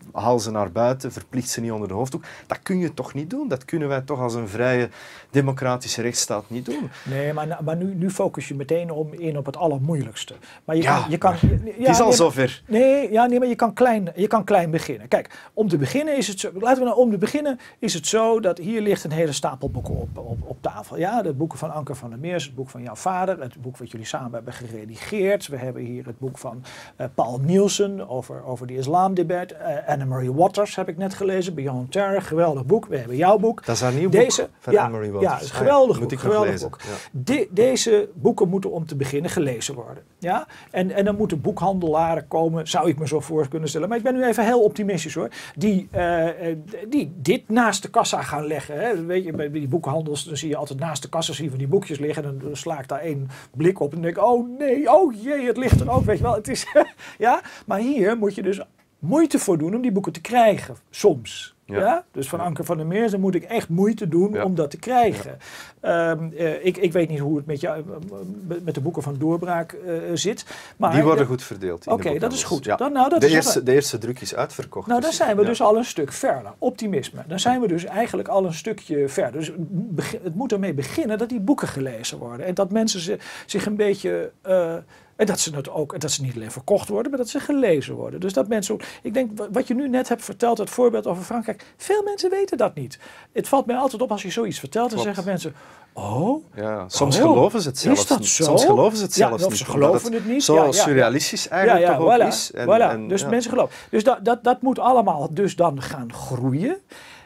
haal ze naar buiten, verplicht ze niet onder de hoofddoek. Dat kun je toch niet doen? Dat kunnen wij toch als een vrije democratische rechtsstaat niet doen? Nee, maar, maar nu, nu focus je meteen om in op het allermoeilijkste. Maar je ja, kan, je kan, maar ja, het is al nee, zover. Nee, ja, nee, maar je kan, klein, je kan klein beginnen. Kijk, om te beginnen is het zo, laten we nou om te beginnen is het zo dat hier ligt een hele stapel boeken op, op, op tafel. Ja, de boeken van Anker van der Meers, het boek van jouw vader, het boek wat jullie samen hebben geredigeerd. We hebben hier het boek van uh, Paul Nielsen over, over de islamdebat. Uh, Anne-Marie Waters heb ik net gelezen, Beyond Terror, geweldig boek. We hebben jouw boek. Dat is haar nieuw Deze, boek van ja, Anne-Marie Waters. Ja, het is een geweldig ah, ja. boek. Geweldig boek. Ja. De, deze boeken moeten om te beginnen gelezen worden. Ja? En, en dan moeten boekhandelaren komen, zou ik me zo voor kunnen stellen. Maar ik ben nu even heel optimistisch hoor. Die, uh, die dit naast de kassa gaan leggen. Hè. Weet je, bij die boekhandels dan zie je altijd naast de kassa zie je van die boekjes liggen. En dan sla ik daar één blik op en denk ik, oh nee, oh jee, het ligt er ook. Weet je wel, het is, ja? Maar hier moet je dus moeite voor doen om die boeken te krijgen, soms. Ja. Ja? Dus van Anker van der Meers, dan moet ik echt moeite doen ja. om dat te krijgen. Ja. Um, uh, ik, ik weet niet hoe het met, jou, uh, met de boeken van Doorbraak uh, zit. Maar die worden goed verdeeld. Oké, okay, dat is goed. Ja. Dan, nou, dat de, is eerste, een... de eerste druk is uitverkocht. Nou, dan dus, zijn we ja. dus al een stuk verder. Optimisme. Dan zijn we dus eigenlijk al een stukje verder. Dus het moet ermee beginnen dat die boeken gelezen worden. En dat mensen zich een beetje... Uh, En dat ze, het ook, dat ze niet alleen verkocht worden, maar dat ze gelezen worden. Dus dat mensen ook... Ik denk, wat je nu net hebt verteld, het voorbeeld over Frankrijk. Veel mensen weten dat niet. Het valt mij altijd op als je zoiets vertelt, dan zeggen mensen... Oh, ja, soms oh, geloven ze het zelfs is dat niet. Zo? Soms geloven ze het zelfs ja, niet. Ze geloven het niet. Zo ja, ja, surrealistisch ja. eigenlijk ja, ja, toch ook voilà, is. En, voilà. en, dus ja. mensen geloven. Dus dat, dat, dat moet allemaal dus dan gaan groeien.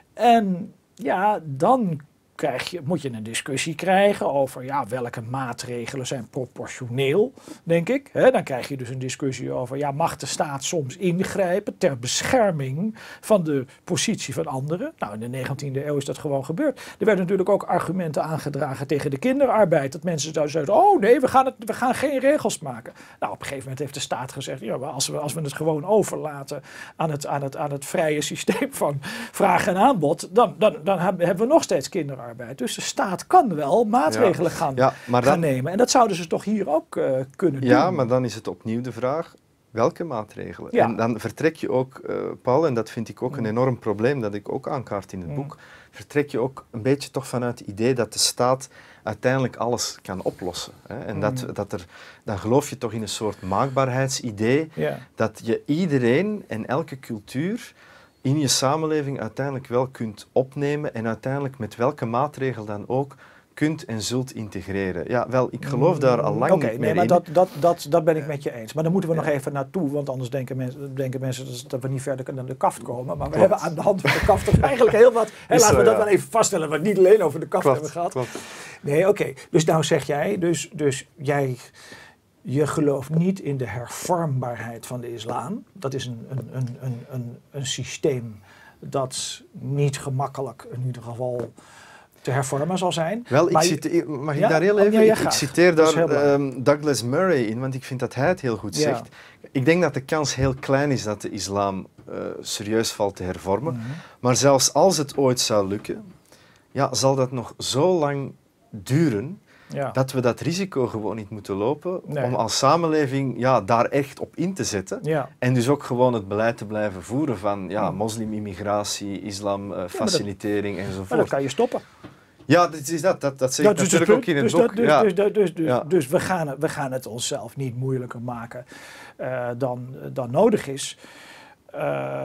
En ja, dan... Krijg je, moet je een discussie krijgen over ja, welke maatregelen zijn proportioneel, denk ik. He, dan krijg je dus een discussie over ja, mag de staat soms ingrijpen ter bescherming van de positie van anderen. Nou, in de negentiende eeuw is dat gewoon gebeurd. Er werden natuurlijk ook argumenten aangedragen tegen de kinderarbeid. Dat mensen zouden zeggen, oh nee, we gaan, het, we gaan geen regels maken. Nou, op een gegeven moment heeft de staat gezegd, ja, als, we, als we het gewoon overlaten aan het, aan het, aan het vrije systeem van vraag en aanbod, dan, dan, dan hebben we nog steeds kinderarbeid. Dus de staat kan wel maatregelen ja. gaan, ja, maar gaan dan, nemen. En dat zouden ze toch hier ook uh, kunnen ja, doen. Maar dan is het opnieuw de vraag, welke maatregelen? Ja. En dan vertrek je ook, uh, Paul, en dat vind ik ook een enorm probleem dat ik ook aankaart in het mm. boek, vertrek je ook een beetje toch vanuit het idee dat de staat uiteindelijk alles kan oplossen. Hè? En mm. dat, dat er, dan geloof je toch in een soort maakbaarheidsidee, ja. dat je iedereen en elke cultuur in je samenleving uiteindelijk wel kunt opnemen en uiteindelijk met welke maatregel dan ook kunt en zult integreren. Ja, wel, ik geloof daar al lang okay, niet meer nee, maar in. Dat, dat, dat, dat ben ik met je eens. Maar dan moeten we ja. nog even naartoe, want anders denken mensen, denken mensen dat we niet verder kunnen dan de kaft komen. Maar we Klopt. hebben aan de hand van de kaft toch eigenlijk heel wat... Hè, laten we dat ja. dan even vaststellen, we niet alleen over de kaft Klopt. hebben gehad. Klopt. Nee, oké. Okay. Dus nou zeg jij, dus, dus jij... Je gelooft niet in de hervormbaarheid van de islam. Dat is een, een, een, een, een, een systeem dat niet gemakkelijk in ieder geval te hervormen zal zijn. Wel, ik maar citeer, mag ik ja? daar heel even? Ja, ja, ik, ik citeer daar um, Douglas Murray in, want ik vind dat hij het heel goed zegt. Ja. Ik denk dat de kans heel klein is dat de islam uh, serieus valt te hervormen. Mm-hmm. Maar zelfs als het ooit zou lukken, ja, zal dat nog zo lang duren... Ja. Dat we dat risico gewoon niet moeten lopen nee. om als samenleving ja, daar echt op in te zetten. Ja. En dus ook gewoon het beleid te blijven voeren van ja, moslimimmigratie, islamfacilitering uh, ja, enzovoort. Maar dat kan je stoppen. Ja, dat is dat. Dat, dat zeg ik ja, dus natuurlijk dus, ook in het dus boek. Dus, ja. dus, dus, dus, dus, ja. dus we, gaan, we gaan het onszelf niet moeilijker maken uh, dan, dan nodig is. Uh,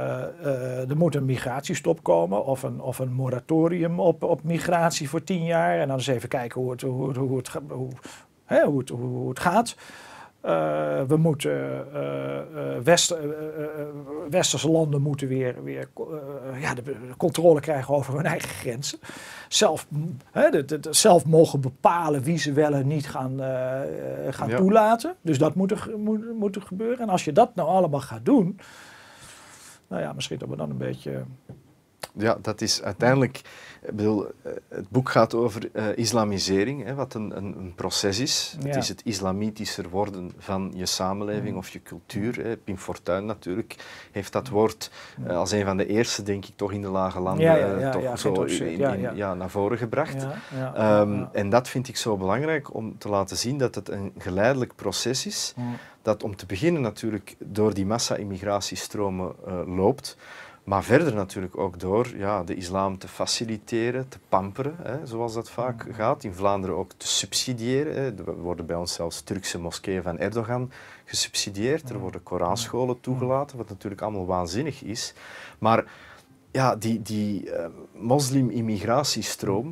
uh, er moet een migratiestop komen of een, of een moratorium op, op migratie voor tien jaar. En dan eens even kijken hoe het, hoe, hoe het, hoe, hè, hoe het, hoe het gaat. Uh, we moeten, uh, uh, West, uh, uh, westerse landen moeten weer, weer uh, ja, de, de controle krijgen over hun eigen grenzen. Zelf, hè, de, de, de, zelf mogen bepalen wie ze wel en niet gaan, uh, gaan ja. toelaten. Dus dat moet er, moet, moet er gebeuren. En als je dat nou allemaal gaat doen... Nou ja, misschien dat we dan een beetje... Ja, dat is uiteindelijk... Ik bedoel, het boek gaat over uh, islamisering, hè, wat een, een, een proces is. Ja. Het is het islamitischer worden van je samenleving mm. of je cultuur. Hè. Pim Fortuyn natuurlijk heeft dat woord uh, als een van de eerste, denk ik, toch in de lage landen ja, ja, ja, uh, toch ja, zo in, in, ja, ja. ja, naar voren gebracht. Ja, ja, um, ja. En dat vind ik zo belangrijk om te laten zien dat het een geleidelijk proces is. Mm. Dat om te beginnen natuurlijk door die massa-immigratiestromen uh, loopt. Maar verder natuurlijk ook door ja, de islam te faciliteren, te pamperen, hè, zoals dat vaak gaat. In Vlaanderen ook te subsidiëren. Hè. Er worden bij ons zelfs Turkse moskeeën van Erdogan gesubsidieerd. Er worden Koranscholen toegelaten, wat natuurlijk allemaal waanzinnig is. Maar ja, die, die uh, moslim-immigratiestroom,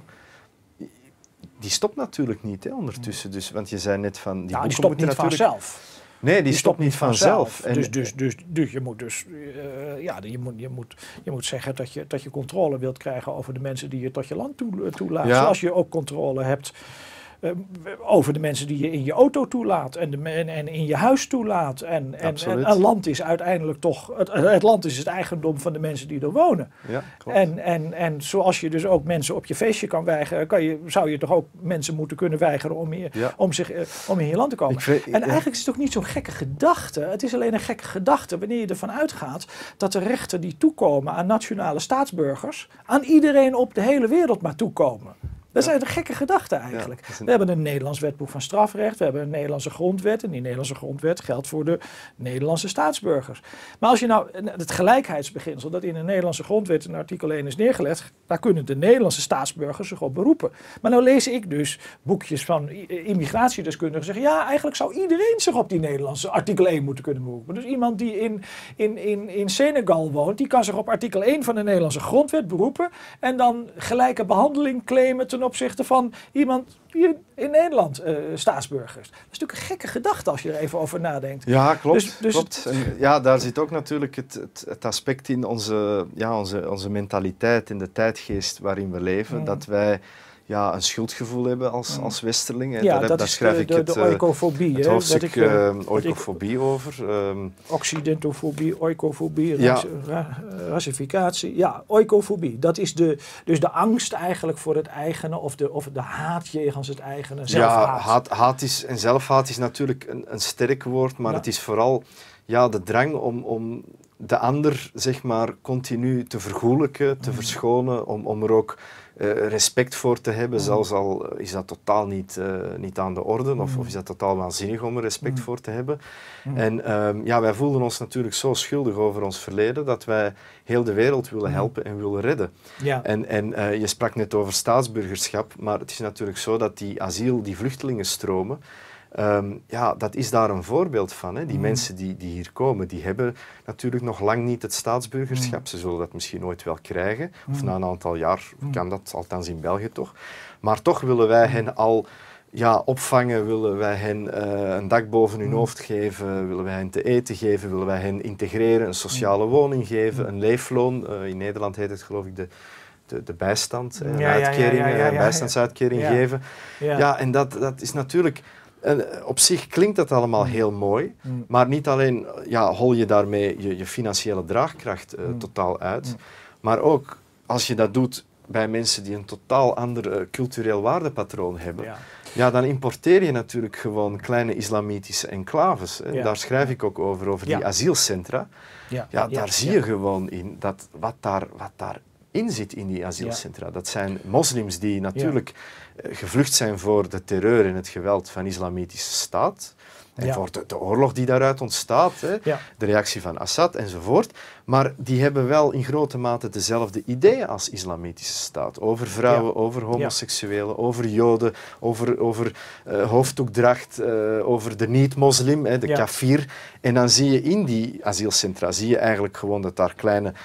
die stopt natuurlijk niet hè, ondertussen. Dus, want je zei net van... Die, nou, die stopt niet natuurlijk... vanzelf. Nee, die, die stopt niet vanzelf. vanzelf. Dus, dus, dus, dus je moet dus uh, ja, je moet, je moet, je moet zeggen dat je, dat je controle wilt krijgen over de mensen die je tot je land toe, toelaat. Ja. Zoals je ook controle hebt uh, over de mensen die je in je auto toelaat en, de, en, en in je huis toelaat. En, en, en een land is uiteindelijk toch, het, het land is het eigendom van de mensen die er wonen. Ja, klopt. En, en, en zoals je dus ook mensen op je feestje kan weigeren, kan je, zou je toch ook mensen moeten kunnen weigeren om, hier, ja. om, zich, uh, om in je land te komen. Vind, en ja. eigenlijk is het ook niet zo'n gekke gedachte. Het is alleen een gekke gedachte wanneer je ervan uitgaat dat de rechten die toekomen aan nationale staatsburgers aan iedereen op de hele wereld maar toekomen. Dat zijn de gekke gedachten eigenlijk. Ja, een... We hebben een Nederlands wetboek van strafrecht, we hebben een Nederlandse grondwet en die Nederlandse grondwet geldt voor de Nederlandse staatsburgers. Maar als je nou het gelijkheidsbeginsel dat in de Nederlandse grondwet in artikel één is neergelegd, daar kunnen de Nederlandse staatsburgers zich op beroepen. Maar nou lees ik dus boekjes van immigratiedeskundigen zeggen, ja, eigenlijk zou iedereen zich op die Nederlandse artikel één moeten kunnen beroepen. Dus iemand die in, in, in, in Senegal woont, die kan zich op artikel één van de Nederlandse grondwet beroepen en dan gelijke behandeling claimen ten opzichte van iemand die in Nederland uh, staatsburger is. Dat is natuurlijk een gekke gedachte als je er even over nadenkt. Ja, klopt. Dus, dus klopt. En ja, daar zit ook natuurlijk het, het, het aspect in onze, ja, onze, onze mentaliteit en de tijdgeest waarin we leven, mm. dat wij ja, een schuldgevoel hebben als, als westerling. Ja, daar, dat daar is schrijf de, ik de, het, de oikofobie. het hoofdstuk ik, uh, oikofobie ik, over. Um, Occidentofobie, oikofobie, ja. ras, ra, rassificatie. Ja, oikofobie. Dat is de, dus de angst eigenlijk voor het eigene of de, of de haat jegens het eigene. Zelfhaat. Ja, haat, haat is, en zelfhaat is natuurlijk een, een sterk woord, maar ja. het is vooral ja, de drang om... om de ander zeg maar continu te vergoelijken, te mm. verschonen, om, om er ook uh, respect voor te hebben, mm. zelfs al is dat totaal niet, uh, niet aan de orde, of, mm. of is dat totaal waanzinnig om er respect mm. voor te hebben. Mm. En um, ja, wij voelden ons natuurlijk zo schuldig over ons verleden, dat wij heel de wereld willen helpen en willen redden. Ja. En, en uh, je sprak net over staatsburgerschap, maar het is natuurlijk zo dat die asiel, die vluchtelingenstromen, Um, ja, dat is daar een voorbeeld van. Hè. Die mm. mensen die, die hier komen, die hebben natuurlijk nog lang niet het staatsburgerschap. Mm. Ze zullen dat misschien ooit wel krijgen. Mm. Of na een aantal jaar mm. kan dat, althans in België toch. Maar toch willen wij hen al ja, opvangen, willen wij hen uh, een dak boven hun mm. hoofd geven, willen wij hen te eten geven, willen wij hen integreren, een sociale woning geven, een leefloon. Uh, in Nederland heet het geloof ik de... De, de bijstand, ja, een uitkering, ja, ja, ja, ja, ja, bijstandsuitkering ja. geven. Ja, ja en dat, dat is natuurlijk... En op zich klinkt dat allemaal heel mooi, mm. maar niet alleen ja, hol je daarmee je, je financiële draagkracht uh, mm. totaal uit, mm. maar ook als je dat doet bij mensen die een totaal ander uh, cultureel waardepatroon hebben, ja. ja, dan importeer je natuurlijk gewoon kleine islamitische enclaves. Hè. Ja. Daar schrijf ik ook over, over ja. die asielcentra. Ja, ja daar ja. zie je ja. gewoon in dat wat daar... Wat daar in zit in die asielcentra. Ja. Dat zijn moslims die natuurlijk ja. uh, gevlucht zijn voor de terreur en het geweld van de islamitische staat. En ja. voor de, de oorlog die daaruit ontstaat, hè, ja. de reactie van Assad enzovoort. Maar die hebben wel in grote mate dezelfde ideeën als islamitische staat. Over vrouwen, ja. over homoseksuelen, ja. over joden, over, over uh, hoofddoekdracht, uh, over de niet-moslim, hè, de ja. kafir. En dan zie je in die asielcentra, zie je eigenlijk gewoon dat daar kleine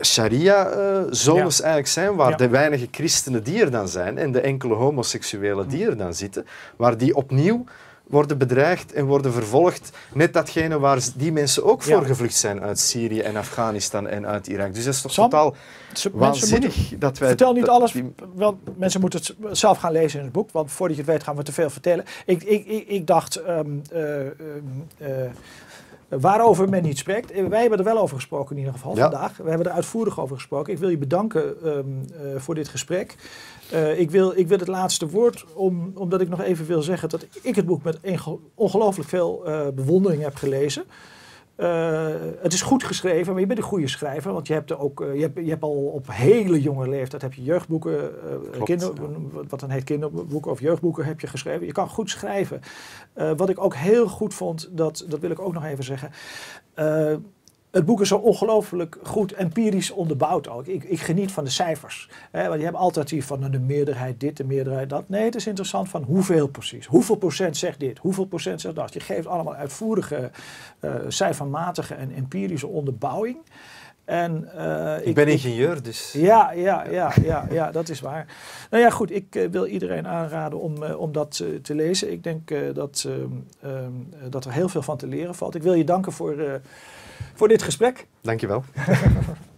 sharia-zones uh, ja. eigenlijk zijn, waar ja. de weinige christenen die er dan zijn en de enkele homoseksuelen die er dan zitten, waar die opnieuw worden bedreigd en worden vervolgd. Net datgene waar die mensen ook voor ja. gevlucht zijn uit Syrië en Afghanistan en uit Irak. Dus dat is toch Sam, totaal waanzinnig moeten, dat wij... Vertel niet dat, alles, die, want mensen moeten het zelf gaan lezen in het boek, want voordat je het weet gaan we te veel vertellen. Ik, ik, ik, ik dacht... Um, uh, uh, uh, waarover men niet spreekt. Wij hebben er wel over gesproken in ieder geval ja. vandaag. We hebben er uitvoerig over gesproken. Ik wil je bedanken um, uh, voor dit gesprek. Uh, ik, wil, ik wil het laatste woord, om, omdat ik nog even wil zeggen dat ik het boek met ongelooflijk veel uh, bewondering heb gelezen. Uh, het is goed geschreven, maar je bent een goede schrijver, want je hebt, er ook, uh, je hebt, je hebt al op hele jonge leeftijd heb je jeugdboeken, uh, kinder, wat dan heet kinderboeken of jeugdboeken heb je geschreven. Je kan goed schrijven. Uh, wat ik ook heel goed vond, dat, dat wil ik ook nog even zeggen. Uh, Het boek is zo ongelooflijk goed empirisch onderbouwd ook. Ik, ik geniet van de cijfers. Hè, want je hebt altijd die van nou, de meerderheid dit, de meerderheid dat. Nee, het is interessant van hoeveel precies. Hoeveel procent zegt dit, hoeveel procent zegt dat. Je geeft allemaal uitvoerige, uh, cijfermatige en empirische onderbouwing. En, uh, ik, ik ben ingenieur, ik, dus... Ja, ja, ja, ja, ja, dat is waar. Nou ja, goed, ik uh, wil iedereen aanraden om, uh, om dat uh, te lezen. Ik denk uh, dat, uh, uh, dat er heel veel van te leren valt. Ik wil je danken voor, uh, voor dit gesprek. Dank je wel.